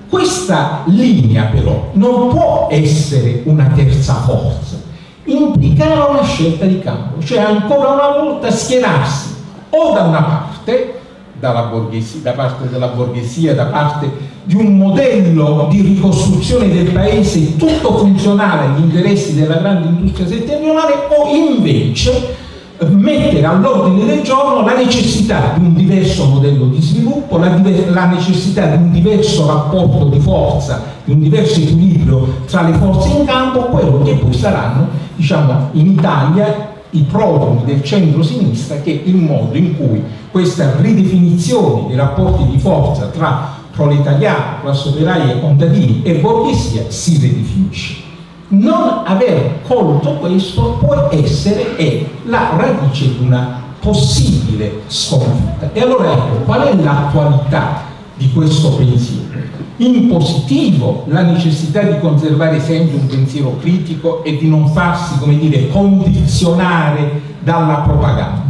questa linea però non può essere una terza forza, implicava una scelta di campo, cioè ancora una volta schierarsi o da una parte da parte della borghesia, da parte di un modello di ricostruzione del paese tutto funzionale agli interessi della grande industria settentrionale, o invece mettere all'ordine del giorno la necessità di un diverso modello di sviluppo, la necessità di un diverso rapporto di forza, di un diverso equilibrio tra le forze in campo, quello che poi saranno, diciamo, in Italia i prodromi del centro-sinistra, che è il modo in cui questa ridefinizione dei rapporti di forza tra proletariato, classe operaia, contadini e borghesia si ridefinisce. Non aver colto questo può essere la radice di una possibile sconfitta. E allora ecco, qual è l'attualità di questo pensiero? In positivo, la necessità di conservare sempre un pensiero critico e di non farsi, come dire, condizionare dalla propaganda.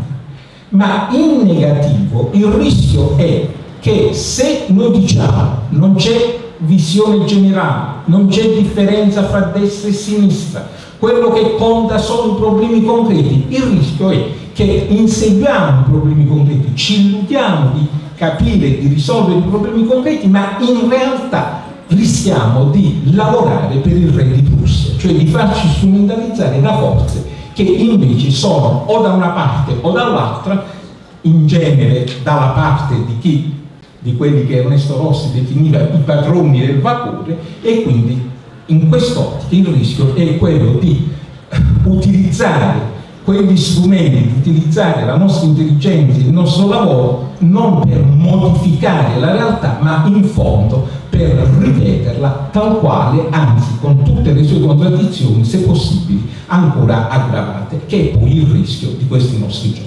Ma in negativo il rischio è che se noi diciamo non c'è visione generale, non c'è differenza fra destra e sinistra, quello che conta sono i problemi concreti, il rischio è che inseguiamo i problemi concreti, ci illudiamo di capire, di risolvere i problemi concreti, ma in realtà rischiamo di lavorare per il re di Prussia, cioè di farci strumentalizzare da forze che invece sono o da una parte o dall'altra, in genere dalla parte di quelli che Ernesto Rossi definiva i padroni del vapore, e quindi in quest'ottica il rischio è quello di utilizzare quegli strumenti, di utilizzare la nostra intelligenza, il nostro lavoro, non per modificare la realtà, ma in fondo per ripeterla tal quale, anzi con tutte le sue contraddizioni, se possibili, ancora aggravate, che è poi il rischio di questi nostri giorni.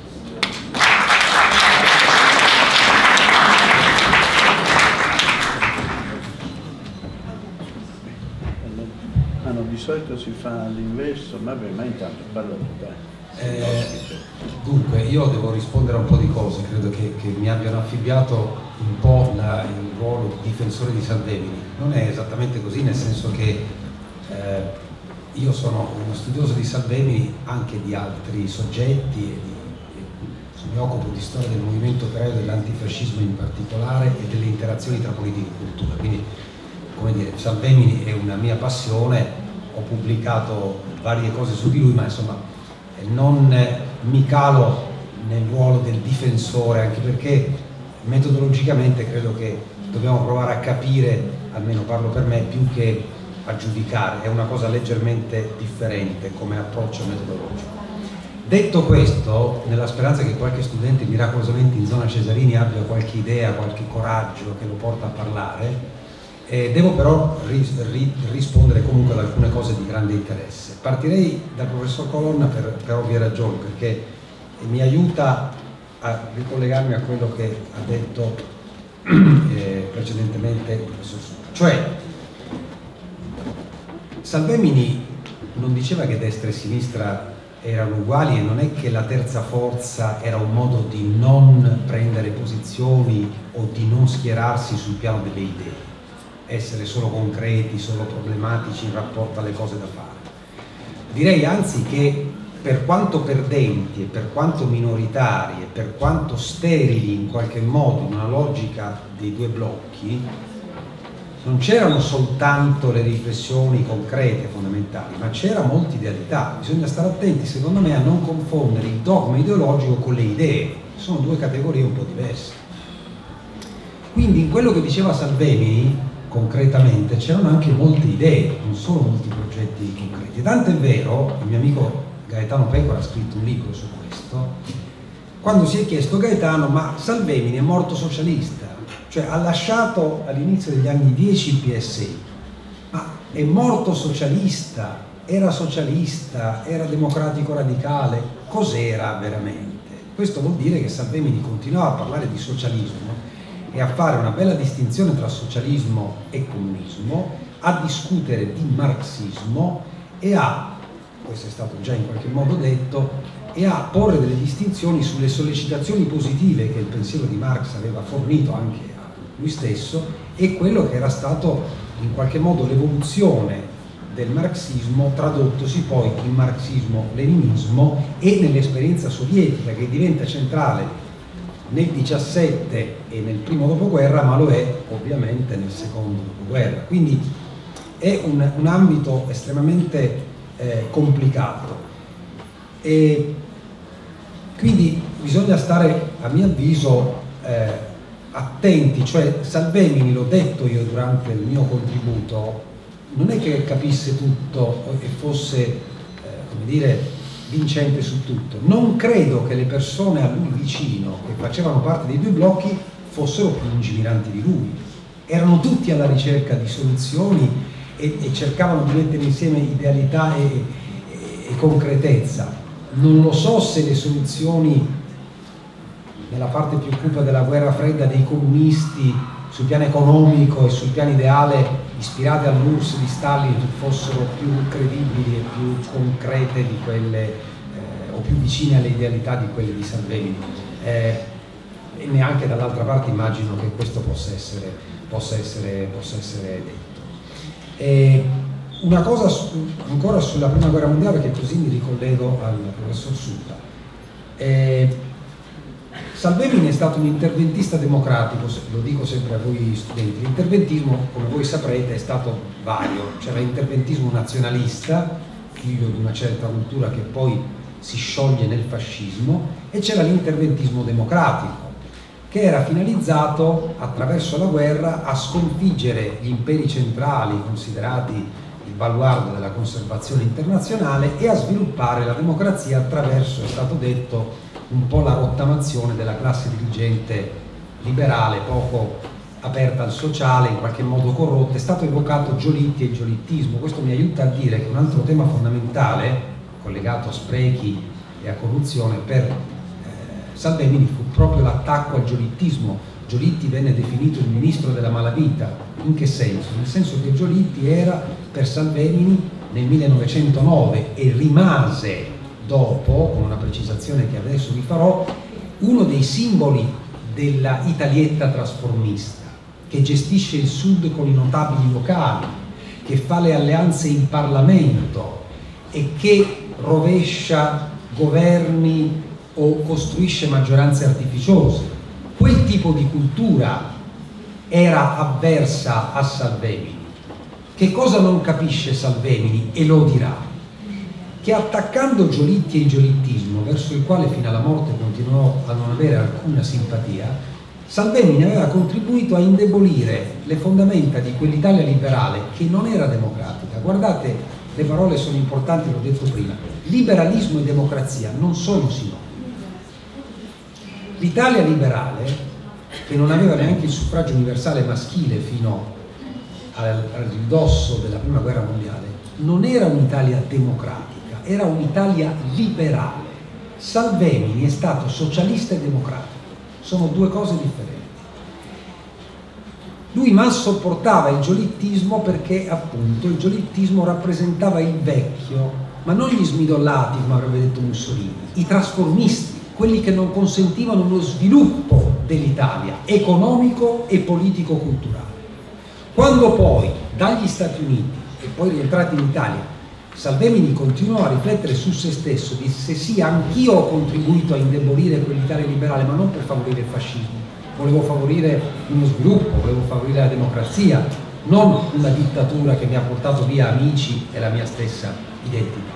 Di solito si fa all'inverso, vabbè, ma intanto parla tu, dai. Dunque, io devo rispondere a un po' di cose, credo che mi abbiano affibbiato un po' il ruolo di difensore di Salvemini. Non è esattamente così, nel senso che io sono uno studioso di Salvemini, anche di altri soggetti, mi occupo di storia del movimento operaio, dell'antifascismo in particolare e delle interazioni tra politica e cultura, quindi, come dire, Salvemini è una mia passione. Ho pubblicato varie cose su di lui, ma insomma non mi calo nel ruolo del difensore, anche perché metodologicamente credo che dobbiamo provare a capire, almeno parlo per me, più che a giudicare. È una cosa leggermente differente come approccio metodologico. Detto questo, nella speranza che qualche studente miracolosamente in zona Cesarini abbia qualche idea, qualche coraggio che lo porta a parlare, devo però rispondere comunque ad alcune cose di grande interesse. Partirei dal professor Colonna per ovvie ragioni, perché mi aiuta a ricollegarmi a quello che ha detto precedentemente il professor Suta. Cioè, Salvemini non diceva che destra e sinistra erano uguali, e non è che la terza forza era un modo di non prendere posizioni o di non schierarsi sul piano delle idee, essere solo concreti, solo problematici in rapporto alle cose da fare. Direi anzi che per quanto perdenti e per quanto minoritari e per quanto sterili in qualche modo in una logica dei due blocchi, non c'erano soltanto le riflessioni concrete fondamentali, ma c'era molta idealità. Bisogna stare attenti, secondo me, a non confondere il dogma ideologico con le idee. Sono due categorie un po' diverse. Quindi in quello che diceva Salvemini, concretamente, c'erano anche molte idee, non solo molti progetti concreti. Tanto è vero, il mio amico Gaetano Pecora ha scritto un libro su questo, quando si è chiesto Gaetano, ma Salvemini è morto socialista? Cioè ha lasciato all'inizio degli anni 10 il PSI, ma è morto socialista, era democratico radicale, cos'era veramente? Questo vuol dire che Salvemini continuava a parlare di socialismo e a fare una bella distinzione tra socialismo e comunismo, a discutere di marxismo e questo è stato già in qualche modo detto, e a porre delle distinzioni sulle sollecitazioni positive che il pensiero di Marx aveva fornito anche a lui stesso e quello che era stato in qualche modo l'evoluzione del marxismo tradottosi poi in marxismo-leninismo e nell'esperienza sovietica, che diventa centrale nel 17 e nel primo dopoguerra, ma lo è ovviamente nel secondo dopoguerra. Quindi è un ambito estremamente complicato e quindi bisogna stare, a mio avviso, attenti. Cioè Salvemini, l'ho detto io durante il mio contributo, non è che capisse tutto e fosse come dire, vincente su tutto. Non credo che le persone a lui vicino, che facevano parte dei due blocchi, fossero più lungimiranti di lui. Erano tutti alla ricerca di soluzioni e cercavano di mettere insieme idealità e concretezza. Non lo so se le soluzioni nella parte più cupa della guerra fredda dei comunisti sul piano economico e sul piano ideale ispirate all'URSS di Stalin fossero più credibili e più concrete di quelle o più vicine alle idealità di quelle di Salvemini, e neanche dall'altra parte immagino che questo possa essere detto. Una cosa ancora sulla prima guerra mondiale, perché così mi ricollego al professor Suta. Salvemini è stato un interventista democratico, lo dico sempre a voi studenti. L'interventismo, come voi saprete, è stato vario. C'era l'interventismo nazionalista, figlio di una certa cultura che poi si scioglie nel fascismo, e c'era l'interventismo democratico, che era finalizzato attraverso la guerra a sconfiggere gli imperi centrali considerati il baluardo della conservazione internazionale e a sviluppare la democrazia attraverso, è stato detto, un po' la rottamazione della classe dirigente liberale, poco aperta al sociale, in qualche modo corrotta. È stato evocato Giolitti e il giolittismo. Questo mi aiuta a dire che un altro tema fondamentale, collegato a sprechi e a corruzione, per Salvemini fu proprio l'attacco al giolittismo. Giolitti venne definito il ministro della malavita. In che senso? Nel senso che Giolitti era per Salvemini nel 1909 e rimase dopo, con una precisazione che adesso vi farò, uno dei simboli della Italietta trasformista, che gestisce il Sud con i notabili locali, che fa le alleanze in Parlamento e che rovescia governi o costruisce maggioranze artificiose. Quel tipo di cultura era avversa a Salvemini. Che cosa non capisce Salvemini, e lo dirà? Che attaccando Giolitti e il giolittismo, verso il quale fino alla morte continuò a non avere alcuna simpatia, Salvemini aveva contribuito a indebolire le fondamenta di quell'Italia liberale che non era democratica. Guardate, le parole sono importanti, l'ho detto prima. Liberalismo e democrazia non sono sinonimi. L'Italia liberale, che non aveva neanche il suffragio universale maschile fino al ridosso della prima guerra mondiale, non era un'Italia democratica, era un'Italia liberale. Salvemini è stato socialista e democratico, sono due cose differenti. Lui mal sopportava il giolittismo perché appunto il giolittismo rappresentava il vecchio, ma non gli smidollati come avrebbe detto Mussolini, i trasformisti, quelli che non consentivano lo sviluppo dell'Italia economico e politico-culturale. Quando poi dagli Stati Uniti e poi rientrati in Italia Salvemini continuò a riflettere su se stesso, disse sì, anch'io ho contribuito a indebolire quell'Italia liberale, ma non per favorire il fascismo, volevo favorire uno sviluppo, volevo favorire la democrazia, non una dittatura che mi ha portato via amici e la mia stessa identità.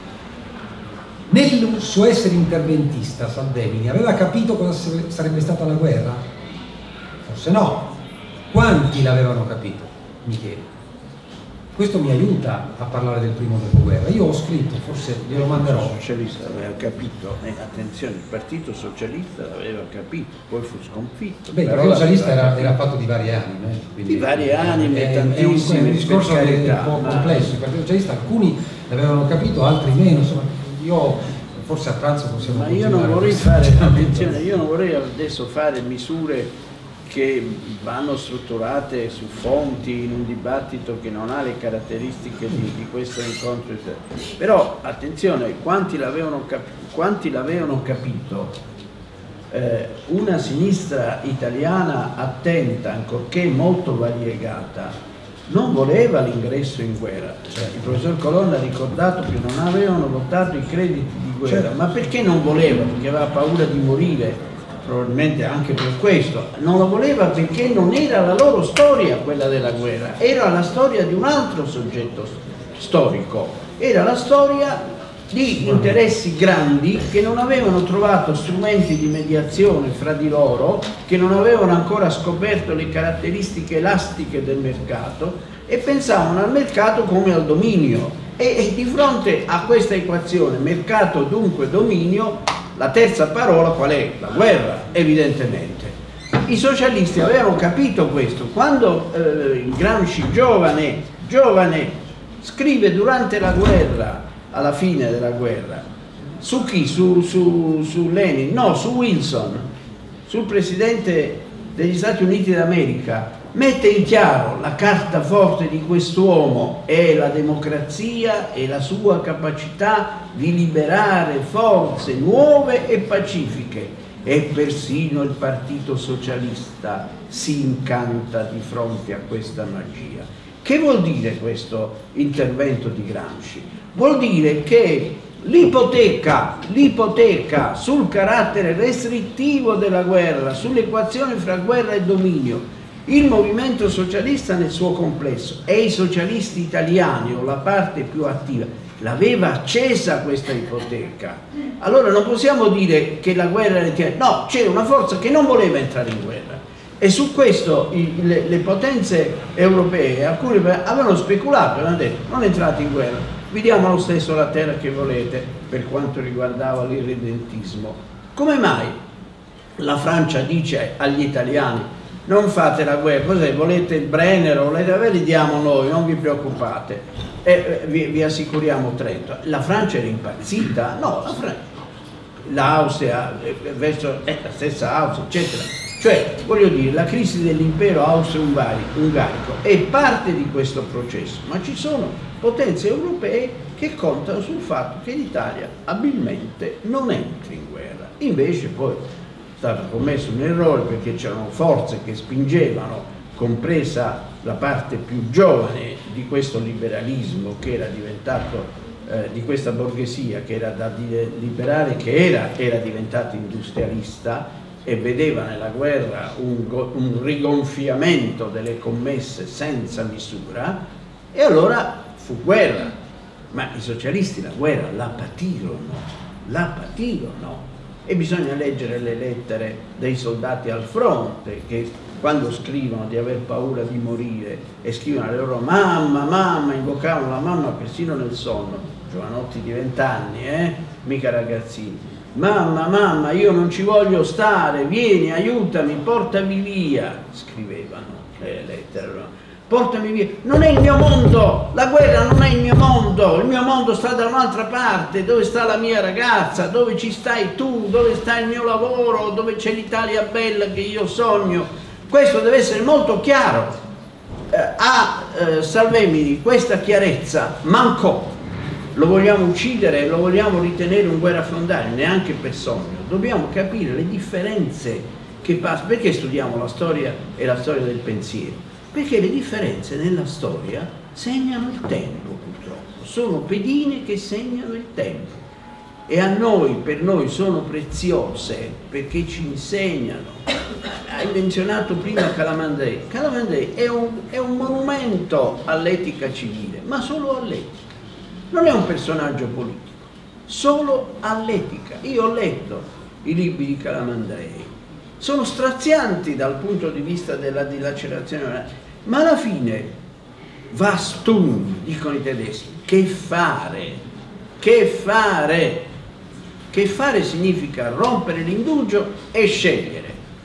Nel suo essere interventista Salvemini aveva capito cosa sarebbe stata la guerra? Forse no. Quanti l'avevano capito? Michele. Questo mi aiuta a parlare del primo dopoguerra. Io ho scritto, forse glielo manderò. Il socialista aveva capito, attenzione, il Partito Socialista l'aveva capito, poi fu sconfitto. Beh, il Partito Socialista era fatto di vari animi. Di vari animi, tantissimi. È un discorso un po' complesso. Il Partito Socialista, alcuni l'avevano capito, altri meno. Insomma, io forse a pranzo possiamo. Ma io non vorrei fare, attenzione, io non vorrei adesso fare misure che vanno strutturate su fonti in un dibattito che non ha le caratteristiche di questo incontro. Però attenzione, quanti l'avevano capito, una sinistra italiana attenta, ancorché molto variegata, non voleva l'ingresso in guerra. Cioè, il professor Colonna ha ricordato che non avevano votato i crediti di guerra, ma perché non voleva? Perché aveva paura di morire. Probabilmente anche per questo, non lo voleva perché non era la loro storia quella della guerra, era la storia di un altro soggetto storico, era la storia di interessi grandi che non avevano trovato strumenti di mediazione fra di loro, che non avevano ancora scoperto le caratteristiche elastiche del mercato e pensavano al mercato come al dominio e di fronte a questa equazione mercato dunque dominio, la terza parola qual è? La guerra, evidentemente. I socialisti avevano capito questo. Quando Gramsci, giovane, scrive durante la guerra, alla fine della guerra, su chi? Su Lenin? No, su Wilson, sul presidente degli Stati Uniti d'America. Mette in chiaro la carta forte di quest'uomo è la democrazia e la sua capacità di liberare forze nuove e pacifiche e persino il Partito Socialista si incanta di fronte a questa magia. Che vuol dire questo intervento di Gramsci? Vuol dire che l'ipoteca sul carattere restrittivo della guerra, sull'equazione fra guerra e dominio, il movimento socialista nel suo complesso e i socialisti italiani o la parte più attiva l'aveva accesa questa ipoteca. Allora non possiamo dire che la guerra era no, c'era una forza che non voleva entrare in guerra e su questo le potenze europee, alcune avevano speculato, avevano detto non entrate in guerra, vi diamo lo stesso la terra che volete per quanto riguardava l'irredentismo. Come mai la Francia dice agli italiani non fate la guerra, cos'è? Volete il Brenner, ve li diamo noi, non vi preoccupate, vi assicuriamo Trento. La Francia era impazzita? No, l'Austria, verso la stessa Austria, eccetera. Cioè, voglio dire, la crisi dell'impero austro-ungarico è parte di questo processo, ma ci sono potenze europee che contano sul fatto che l'Italia abilmente non entri in guerra. Invece poi è stato commesso un errore perché c'erano forze che spingevano, compresa la parte più giovane di questo liberalismo che era diventato, di questa borghesia che era da liberare, che era diventata industrialista e vedeva nella guerra un rigonfiamento delle commesse senza misura, e allora fu guerra. Ma i socialisti la guerra la patirono. e bisogna leggere le lettere dei soldati al fronte che quando scrivono di aver paura di morire e scrivono alle loro mamma, mamma, invocavano la mamma persino nel sonno, giovanotti di 20 anni, mica ragazzini. Mamma, mamma, io non ci voglio stare, vieni, aiutami, portami via, scrivevano le lettere. Portami via, non è il mio mondo, la guerra non è il mio mondo sta da un'altra parte, dove sta la mia ragazza, dove ci stai tu, dove sta il mio lavoro, dove c'è l'Italia bella che io sogno. Questo deve essere molto chiaro. A Salvemini questa chiarezza mancò. Lo vogliamo uccidere, lo vogliamo ritenere un guerrafondale, neanche per sogno. Dobbiamo capire le differenze che passano. Perché studiamo la storia e la storia del pensiero? Perché le differenze nella storia segnano il tempo, purtroppo. Sono pedine che segnano il tempo. E a noi, per noi, sono preziose perché ci insegnano. Hai menzionato prima Calamandrei. Calamandrei è un monumento all'etica civile, ma solo all'etica. Non è un personaggio politico, solo all'etica. Io ho letto i libri di Calamandrei, sono strazianti dal punto di vista della dilacerazione, ma alla fine was tun, dicono i tedeschi. Che fare? Che fare? Che fare significa rompere l'indugio e scegliere.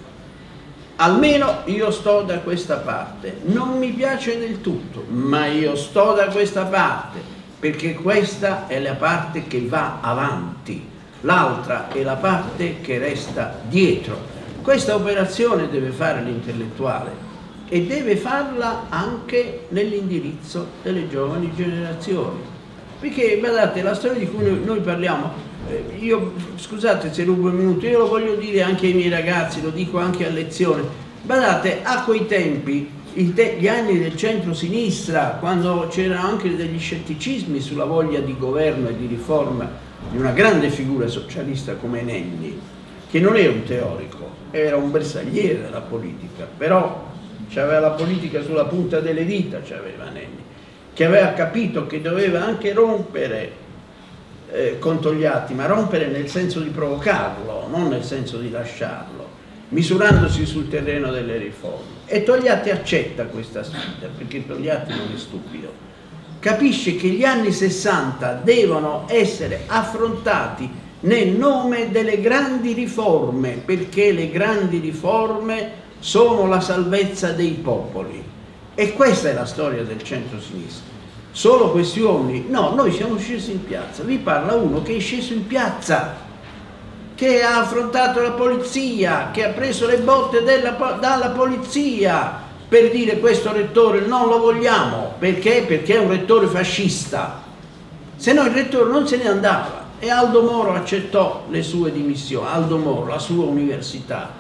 Almeno io sto da questa parte, non mi piace del tutto, ma io sto da questa parte, perché questa è la parte che va avanti, l'altra è la parte che resta dietro. Questa operazione deve fare l'intellettuale e deve farla anche nell'indirizzo delle giovani generazioni. Perché, guardate, la storia di cui noi parliamo, io, scusate se rubo un minuto, io lo voglio dire anche ai miei ragazzi, lo dico anche a lezione, guardate, a quei tempi, gli anni del centro-sinistra, quando c'erano anche degli scetticismi sulla voglia di governo e di riforma di una grande figura socialista come Nenni, che non era un teorico, era un bersagliere della politica, però c'aveva la politica sulla punta delle dita, c'aveva Nenni, che aveva capito che doveva anche rompere con Togliatti, ma rompere nel senso di provocarlo, non nel senso di lasciarlo, misurandosi sul terreno delle riforme. E Togliatti accetta questa sfida, perché Togliatti non è stupido. Capisce che gli anni 60 devono essere affrontati nel nome delle grandi riforme, perché le grandi riforme sono la salvezza dei popoli. E questa è la storia del centro-sinistra. Solo questioni? No, noi siamo scesi in piazza. Vi parla uno che è sceso in piazza, che ha affrontato la polizia, che ha preso le botte dalla polizia per dire questo rettore non lo vogliamo. Perché? Perché è un rettore fascista. Se no il rettore non se ne andava e Aldo Moro accettò le sue dimissioni. Aldo Moro, la sua università,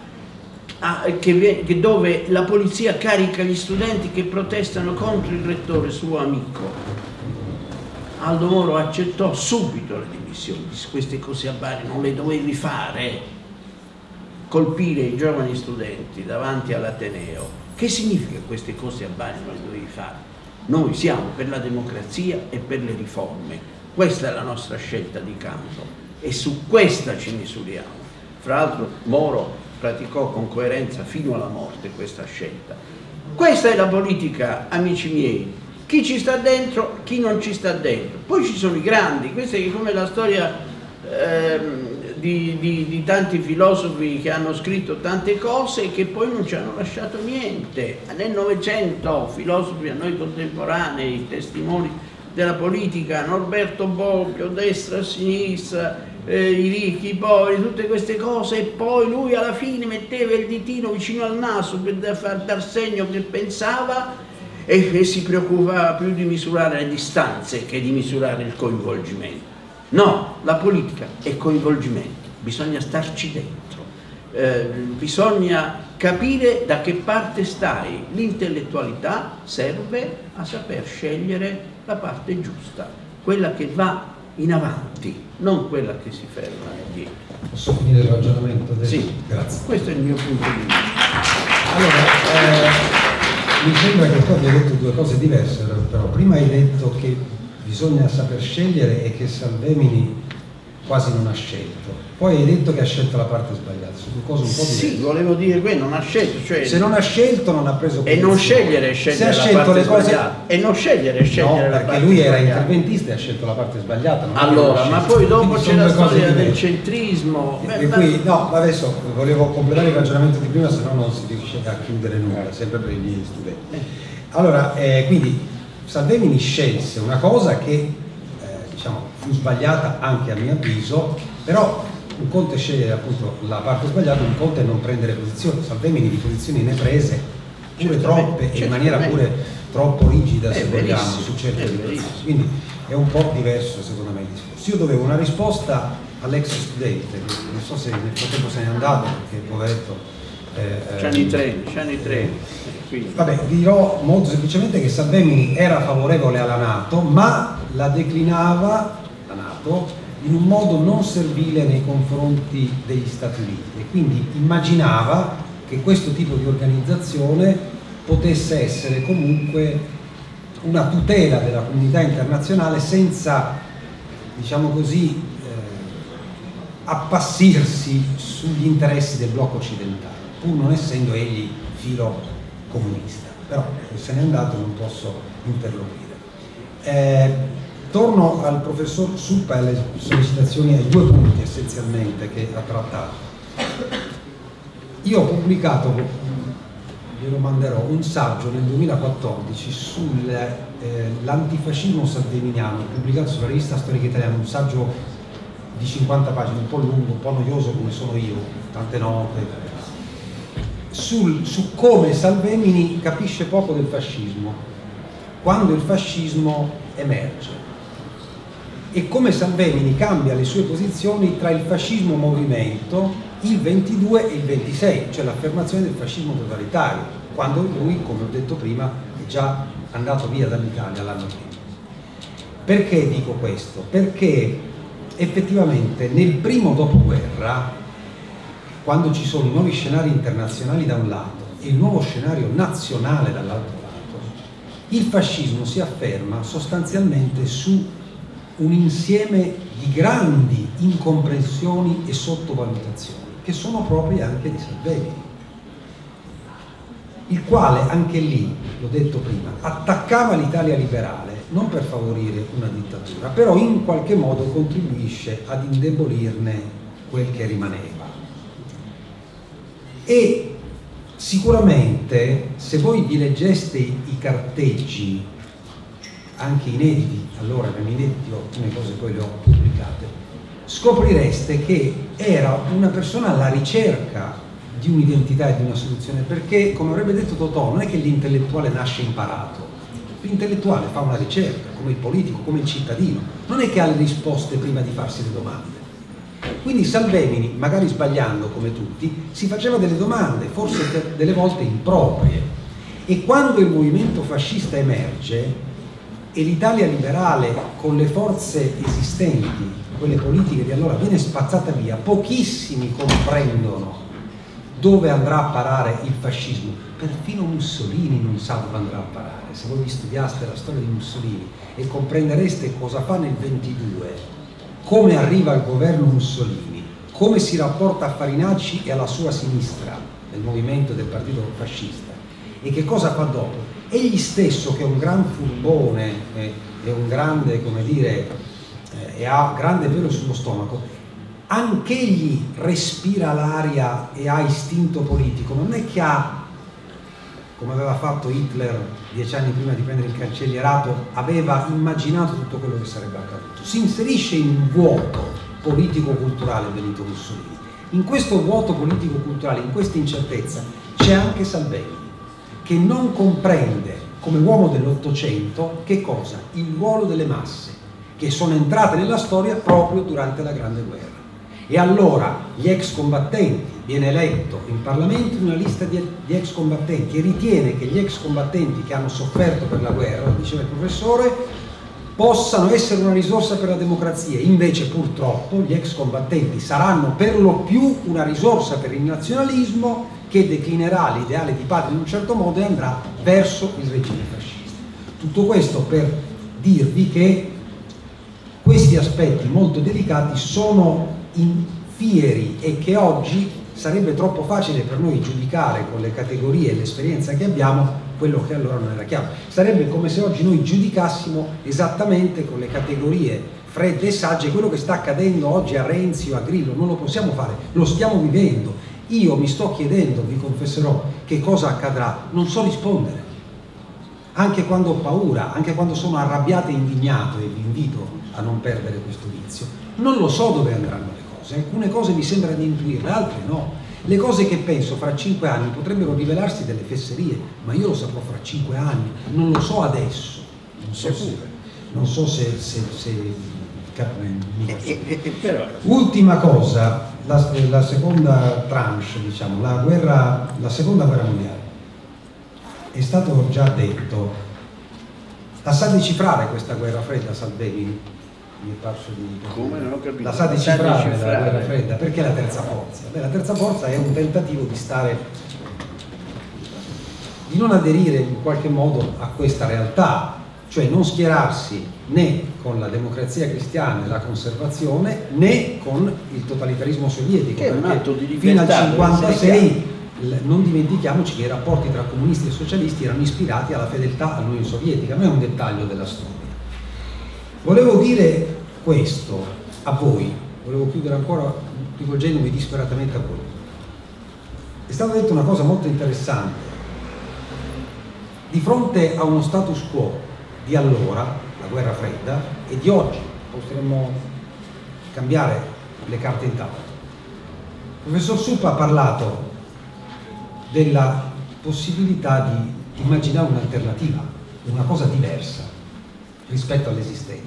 dove la polizia carica gli studenti che protestano contro il rettore suo amico. Aldo Moro accettò subito le dimissioni, disse: queste cose a Bari non le dovevi fare, colpire i giovani studenti davanti all'Ateneo. Che significa queste cose a Bari non le dovevi fare? Noi siamo per la democrazia e per le riforme, questa è la nostra scelta di campo e su questa ci misuriamo. Fra l'altro Moro praticò con coerenza fino alla morte questa scelta. Questa è la politica, amici miei. Chi ci sta dentro, chi non ci sta dentro. Poi ci sono i grandi, questa è come la storia di tanti filosofi che hanno scritto tante cose e che poi non ci hanno lasciato niente. Nel Novecento, filosofi a noi contemporanei, testimoni della politica, Norberto Bobbio, destra, sinistra, i ricchi, i poveri, tutte queste cose, e poi lui alla fine metteva il ditino vicino al naso per far dar segno che pensava e si preoccupava più di misurare le distanze che di misurare il coinvolgimento. No, la politica è coinvolgimento, bisogna starci dentro, bisogna capire da che parte stai. L'intellettualità serve a saper scegliere la parte giusta, quella che va in avanti, non quella che si ferma indietro. Posso finire il ragionamento? Sì, grazie. Questo è il mio punto di vista. Allora, mi sembra che tu abbia detto due cose diverse, però prima hai detto che bisogna saper scegliere e che Salvemini quasi non ha scelto. Poi hai detto che ha scelto la parte sbagliata, su due cose un po' diverse. Sì, volevo dire che non ha scelto, cioè Se non ha scelto non ha preso e posizione. non scegliere Se ha la scelto parte le cose sbagliata. E non scegliere no, la perché parte lui era sbagliata. interventista e ha scelto la parte sbagliata. Non Allora, ma poi dopo Quindi c'è sono la due cose storia del diverse. centrismo. E qui, no, adesso volevo completare il ragionamento di prima, se no non si riesce a chiudere nulla, sempre per i miei studenti. Allora, quindi Salvemini scelse una cosa che diciamo fu sbagliata anche a mio avviso, però un conto è scegliere appunto la parte sbagliata, un conto è non prendere posizioni. Salvemini di posizioni ne prese pure troppe e in maniera pure troppo rigida, se vogliamo, su certe situazioni. Quindi è un po' diverso secondo me il discorso. Io dovevo una risposta all'ex studente, che non so se nel frattempo se n'è andato perché poveretto C'hanno i treni. Vabbè, dirò molto semplicemente che Salvemini era favorevole alla NATO, ma la declinava, la NATO, in un modo non servile nei confronti degli Stati Uniti e quindi immaginava che questo tipo di organizzazione potesse essere comunque una tutela della comunità internazionale senza, diciamo così, appassirsi sugli interessi del blocco occidentale, pur non essendo egli filo comunista. Però se n'è andato non posso interloquire. Torno al professor Suppa e alle sollecitazioni, ai due punti essenzialmente che ha trattato. Io ho pubblicato, glielo manderò, un saggio nel 2014 sull'antifascismo salveminiano, pubblicato sulla rivista Storica Italiana, un saggio di 50 pagine, un po' lungo, un po' noioso come sono io, tante note, su come Salvemini capisce poco del fascismo, quando il fascismo emerge, e come Salvemini cambia le sue posizioni tra il fascismo movimento, il 22 e il 26, cioè l'affermazione del fascismo totalitario, quando lui, come ho detto prima, è già andato via dall'Italia l'anno prima. Perché dico questo? Perché effettivamente nel primo dopoguerra, quando ci sono i nuovi scenari internazionali da un lato e il nuovo scenario nazionale dall'altro lato, il fascismo si afferma sostanzialmente su un insieme di grandi incomprensioni e sottovalutazioni che sono proprie anche di Salvemini, il quale anche lì, l'ho detto prima, attaccava l'Italia liberale non per favorire una dittatura, però in qualche modo contribuisce ad indebolirne quel che rimaneva. E sicuramente se voi vi leggeste i carteggi anche inediti, allora erano inediti, alcune cose poi le ho pubblicate, scoprireste che era una persona alla ricerca di un'identità e di una soluzione, perché, come avrebbe detto Totò, non è che l'intellettuale nasce imparato, l'intellettuale fa una ricerca, come il politico, come il cittadino, non è che ha le risposte prima di farsi le domande. Quindi Salvemini, magari sbagliando come tutti, si faceva delle domande, forse delle volte improprie, e quando il movimento fascista emerge e l'Italia liberale con le forze esistenti, quelle politiche di allora, viene spazzata via, pochissimi comprendono dove andrà a parare il fascismo. Perfino Mussolini non sa dove andrà a parare. Se voi studiaste la storia di Mussolini e comprendereste cosa fa nel 22, come arriva al governo Mussolini, come si rapporta a Farinacci e alla sua sinistra nel movimento del partito fascista, e che cosa fa dopo. Egli stesso, che è un gran furbone, è un grande, come dire, e ha grande pelo sullo stomaco, anch'egli respira l'aria e ha istinto politico, non è che ha, come aveva fatto Hitler 10 anni prima di prendere il cancellierato, aveva immaginato tutto quello che sarebbe accaduto. Si inserisce in un vuoto politico-culturale Benito Mussolini. In questo vuoto politico-culturale, in questa incertezza, c'è anche Salvemini, che non comprende, come uomo dell'Ottocento, che cosa? Il ruolo delle masse, che sono entrate nella storia proprio durante la Grande Guerra. E allora gli ex combattenti, viene eletto in Parlamento una lista di ex combattenti, e ritiene che gli ex combattenti che hanno sofferto per la guerra, lo diceva il professore, possano essere una risorsa per la democrazia. Invece purtroppo gli ex combattenti saranno per lo più una risorsa per il nazionalismo, che declinerà l'ideale di patria in un certo modo e andrà verso il regime fascista. Tutto questo per dirvi che questi questi aspetti molto delicati sono fieri e che oggi sarebbe troppo facile per noi giudicare con le categorie e l'esperienza che abbiamo quello che allora non era chiaro. Sarebbe come se oggi noi giudicassimo esattamente con le categorie fredde e sagge quello che sta accadendo oggi a Renzi o a Grillo. Non lo possiamo fare, lo stiamo vivendo. Io mi sto chiedendo, vi confesserò, che cosa accadrà. Non so rispondere. Anche quando ho paura, anche quando sono arrabbiato e indignato, e vi invito a non perdere questo vizio, non lo so dove andranno le cose. Alcune cose mi sembra di intuirle, altre no. Le cose che penso fra 5 anni potrebbero rivelarsi delle fesserie, ma io lo saprò fra 5 anni, non lo so adesso. Non so se ultima cosa, la seconda tranche, diciamo, la seconda guerra mondiale. È stato già detto, la sa decifrare questa guerra fredda, Salvini? Mi è parso di... Come non ho capito? La sa decifrare la guerra fredda, perché la terza forza? Beh, la terza forza è un tentativo di non aderire in qualche modo a questa realtà, cioè non schierarsi né con la democrazia cristiana e la conservazione né con il totalitarismo sovietico, che è un atto di fino al libertà, 1956 non dimentichiamoci che i rapporti tra comunisti e socialisti erano ispirati alla fedeltà all'Unione Sovietica, non è un dettaglio della storia. Volevo dire questo a voi, volevo chiudere ancora rivolgendomi disperatamente a voi. È stata detta una cosa molto interessante. Di fronte a uno status quo di allora, la guerra fredda, e di oggi, potremmo cambiare le carte in tavola. Il professor Suppa ha parlato della possibilità di immaginare un'alternativa, una cosa diversa rispetto all'esistente.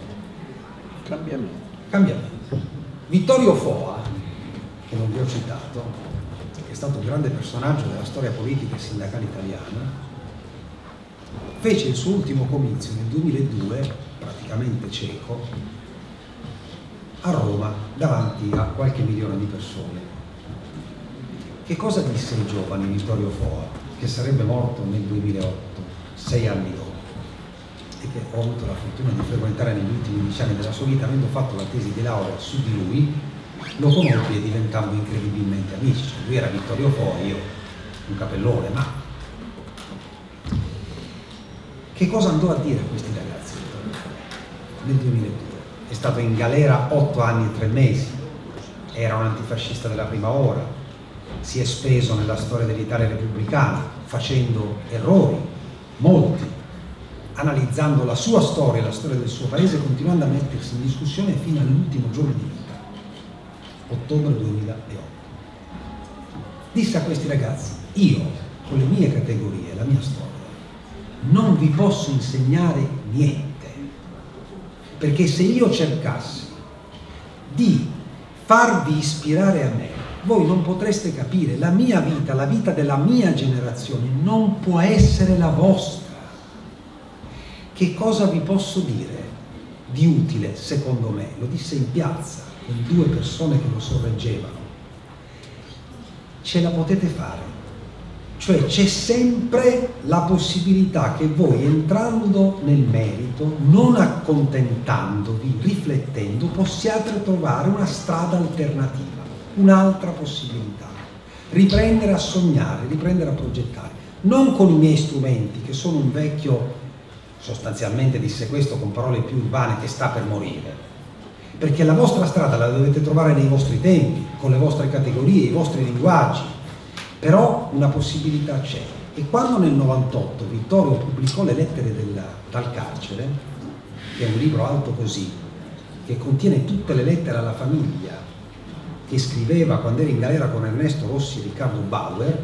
Cambiamento. Vittorio Foa, che non vi ho citato, che è stato un grande personaggio della storia politica e sindacale italiana, fece il suo ultimo comizio nel 2002, praticamente cieco, a Roma davanti a qualche milione di persone. Che cosa disse ai giovani Vittorio Foa, che sarebbe morto nel 2008, 6 anni dopo, e che ho avuto la fortuna di frequentare negli ultimi 10 anni della sua vita, avendo fatto la tesi di laurea su di lui, lo conobbi e diventammo incredibilmente amici. Cioè, lui era Vittorio Foa, io un capellone, ma che cosa andò a dire a questi ragazzi nel 2002? È stato in galera 8 anni e 3 mesi, era un antifascista della prima ora, si è speso nella storia dell'Italia repubblicana facendo errori, molti, analizzando la sua storia, la storia del suo paese, continuando a mettersi in discussione fino all'ultimo giorno di vita, ottobre 2008. Disse a questi ragazzi: io, con le mie categorie, la mia storia, non vi posso insegnare niente, perché se io cercassi di farvi ispirare a me, voi non potreste capire. La mia vita, la vita della mia generazione non può essere la vostra. Che cosa vi posso dire di utile, secondo me? Lo disse in piazza con 2 persone che lo sorreggevano. Ce la potete fare. Cioè c'è sempre la possibilità che voi, entrando nel merito, non accontentandovi, riflettendo, possiate trovare una strada alternativa, un'altra possibilità. Riprendere a sognare, riprendere a progettare. Non con i miei strumenti, che sono un vecchio, sostanzialmente disse questo con parole più urbane, che sta per morire. Perché la vostra strada la dovete trovare nei vostri tempi, con le vostre categorie, i vostri linguaggi. Però una possibilità c'è. E quando nel 98 Vittorio pubblicò Le lettere dal carcere, che è un libro alto così, che contiene tutte le lettere alla famiglia che scriveva quando era in galera con Ernesto Rossi e Riccardo Bauer,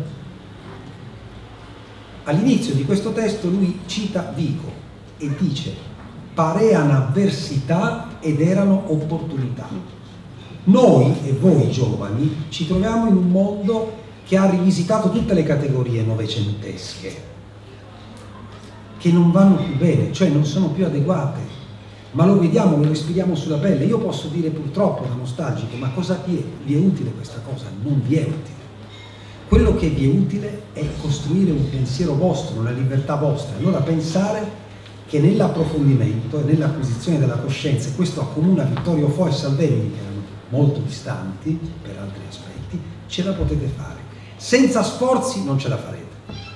all'inizio di questo testo lui cita Vico e dice: pareano avversità ed erano opportunità. Noi e voi giovani ci troviamo in un mondo che ha rivisitato tutte le categorie novecentesche, che non vanno più bene, cioè non sono più adeguate, ma lo vediamo, lo respiriamo sulla pelle. Io posso dire purtroppo da nostalgico, ma cosa vi è utile questa cosa? Non vi è utile. Quello che vi è utile è costruire un pensiero vostro, una libertà vostra. Allora pensare che nell'approfondimento e nell'acquisizione della coscienza, e questo accomuna Vittorio Fo e Salvemini, che erano molto distanti per altri aspetti, ce la potete fare. Senza sforzi non ce la farete,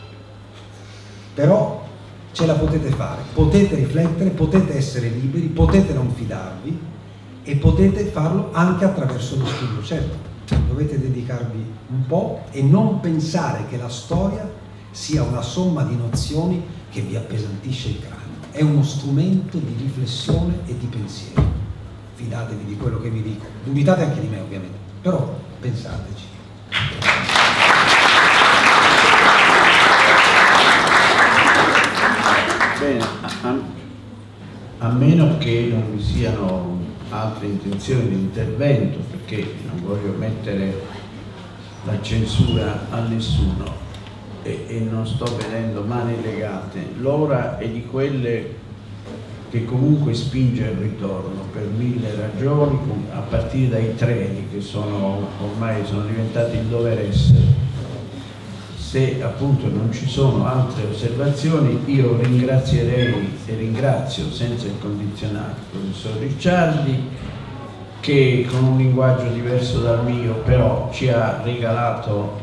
però ce la potete fare, potete riflettere, potete essere liberi, potete non fidarvi e potete farlo anche attraverso lo studio. Certo, dovete dedicarvi un po' e non pensare che la storia sia una somma di nozioni che vi appesantisce il cranio. È uno strumento di riflessione e di pensiero. Fidatevi di quello che vi dico. Dubitate anche di me, ovviamente, però pensateci. Bene, a meno che non vi siano altre intenzioni di intervento, perché non voglio mettere la censura a nessuno e non sto vedendo mani legate, l'ora è di quelle che comunque spinge al ritorno per 1000 ragioni, a partire dai treni che ormai sono diventati il dover essere. Se appunto non ci sono altre osservazioni, io ringrazierei e ringrazio senza il condizionale il professor Ricciardi, che con un linguaggio diverso dal mio però ci ha regalato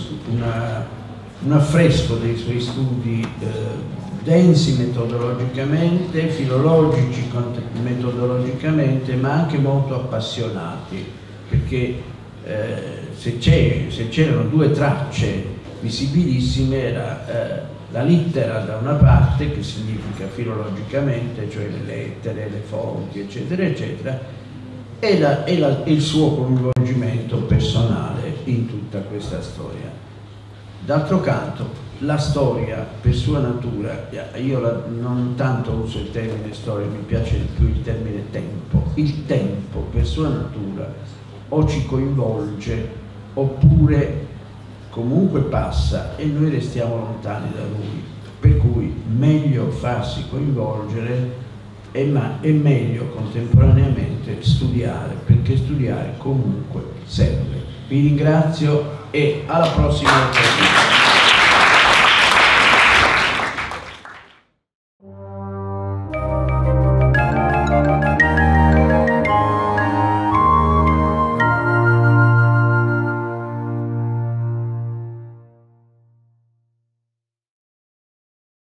un affresco dei suoi studi densi metodologicamente, filologici metodologicamente, ma anche molto appassionati, perché se c'erano due tracce visibilissime era la littera da una parte, che significa filologicamente, cioè le lettere, le fonti, eccetera, eccetera, e il suo coinvolgimento personale in tutta questa storia. D'altro canto, la storia per sua natura, io non tanto uso il termine storia, mi piace più il termine tempo. Il tempo per sua natura o ci coinvolge oppure comunque passa e noi restiamo lontani da lui, per cui meglio farsi coinvolgere e meglio contemporaneamente studiare, perché studiare comunque serve. Vi ringrazio e alla prossima occasione.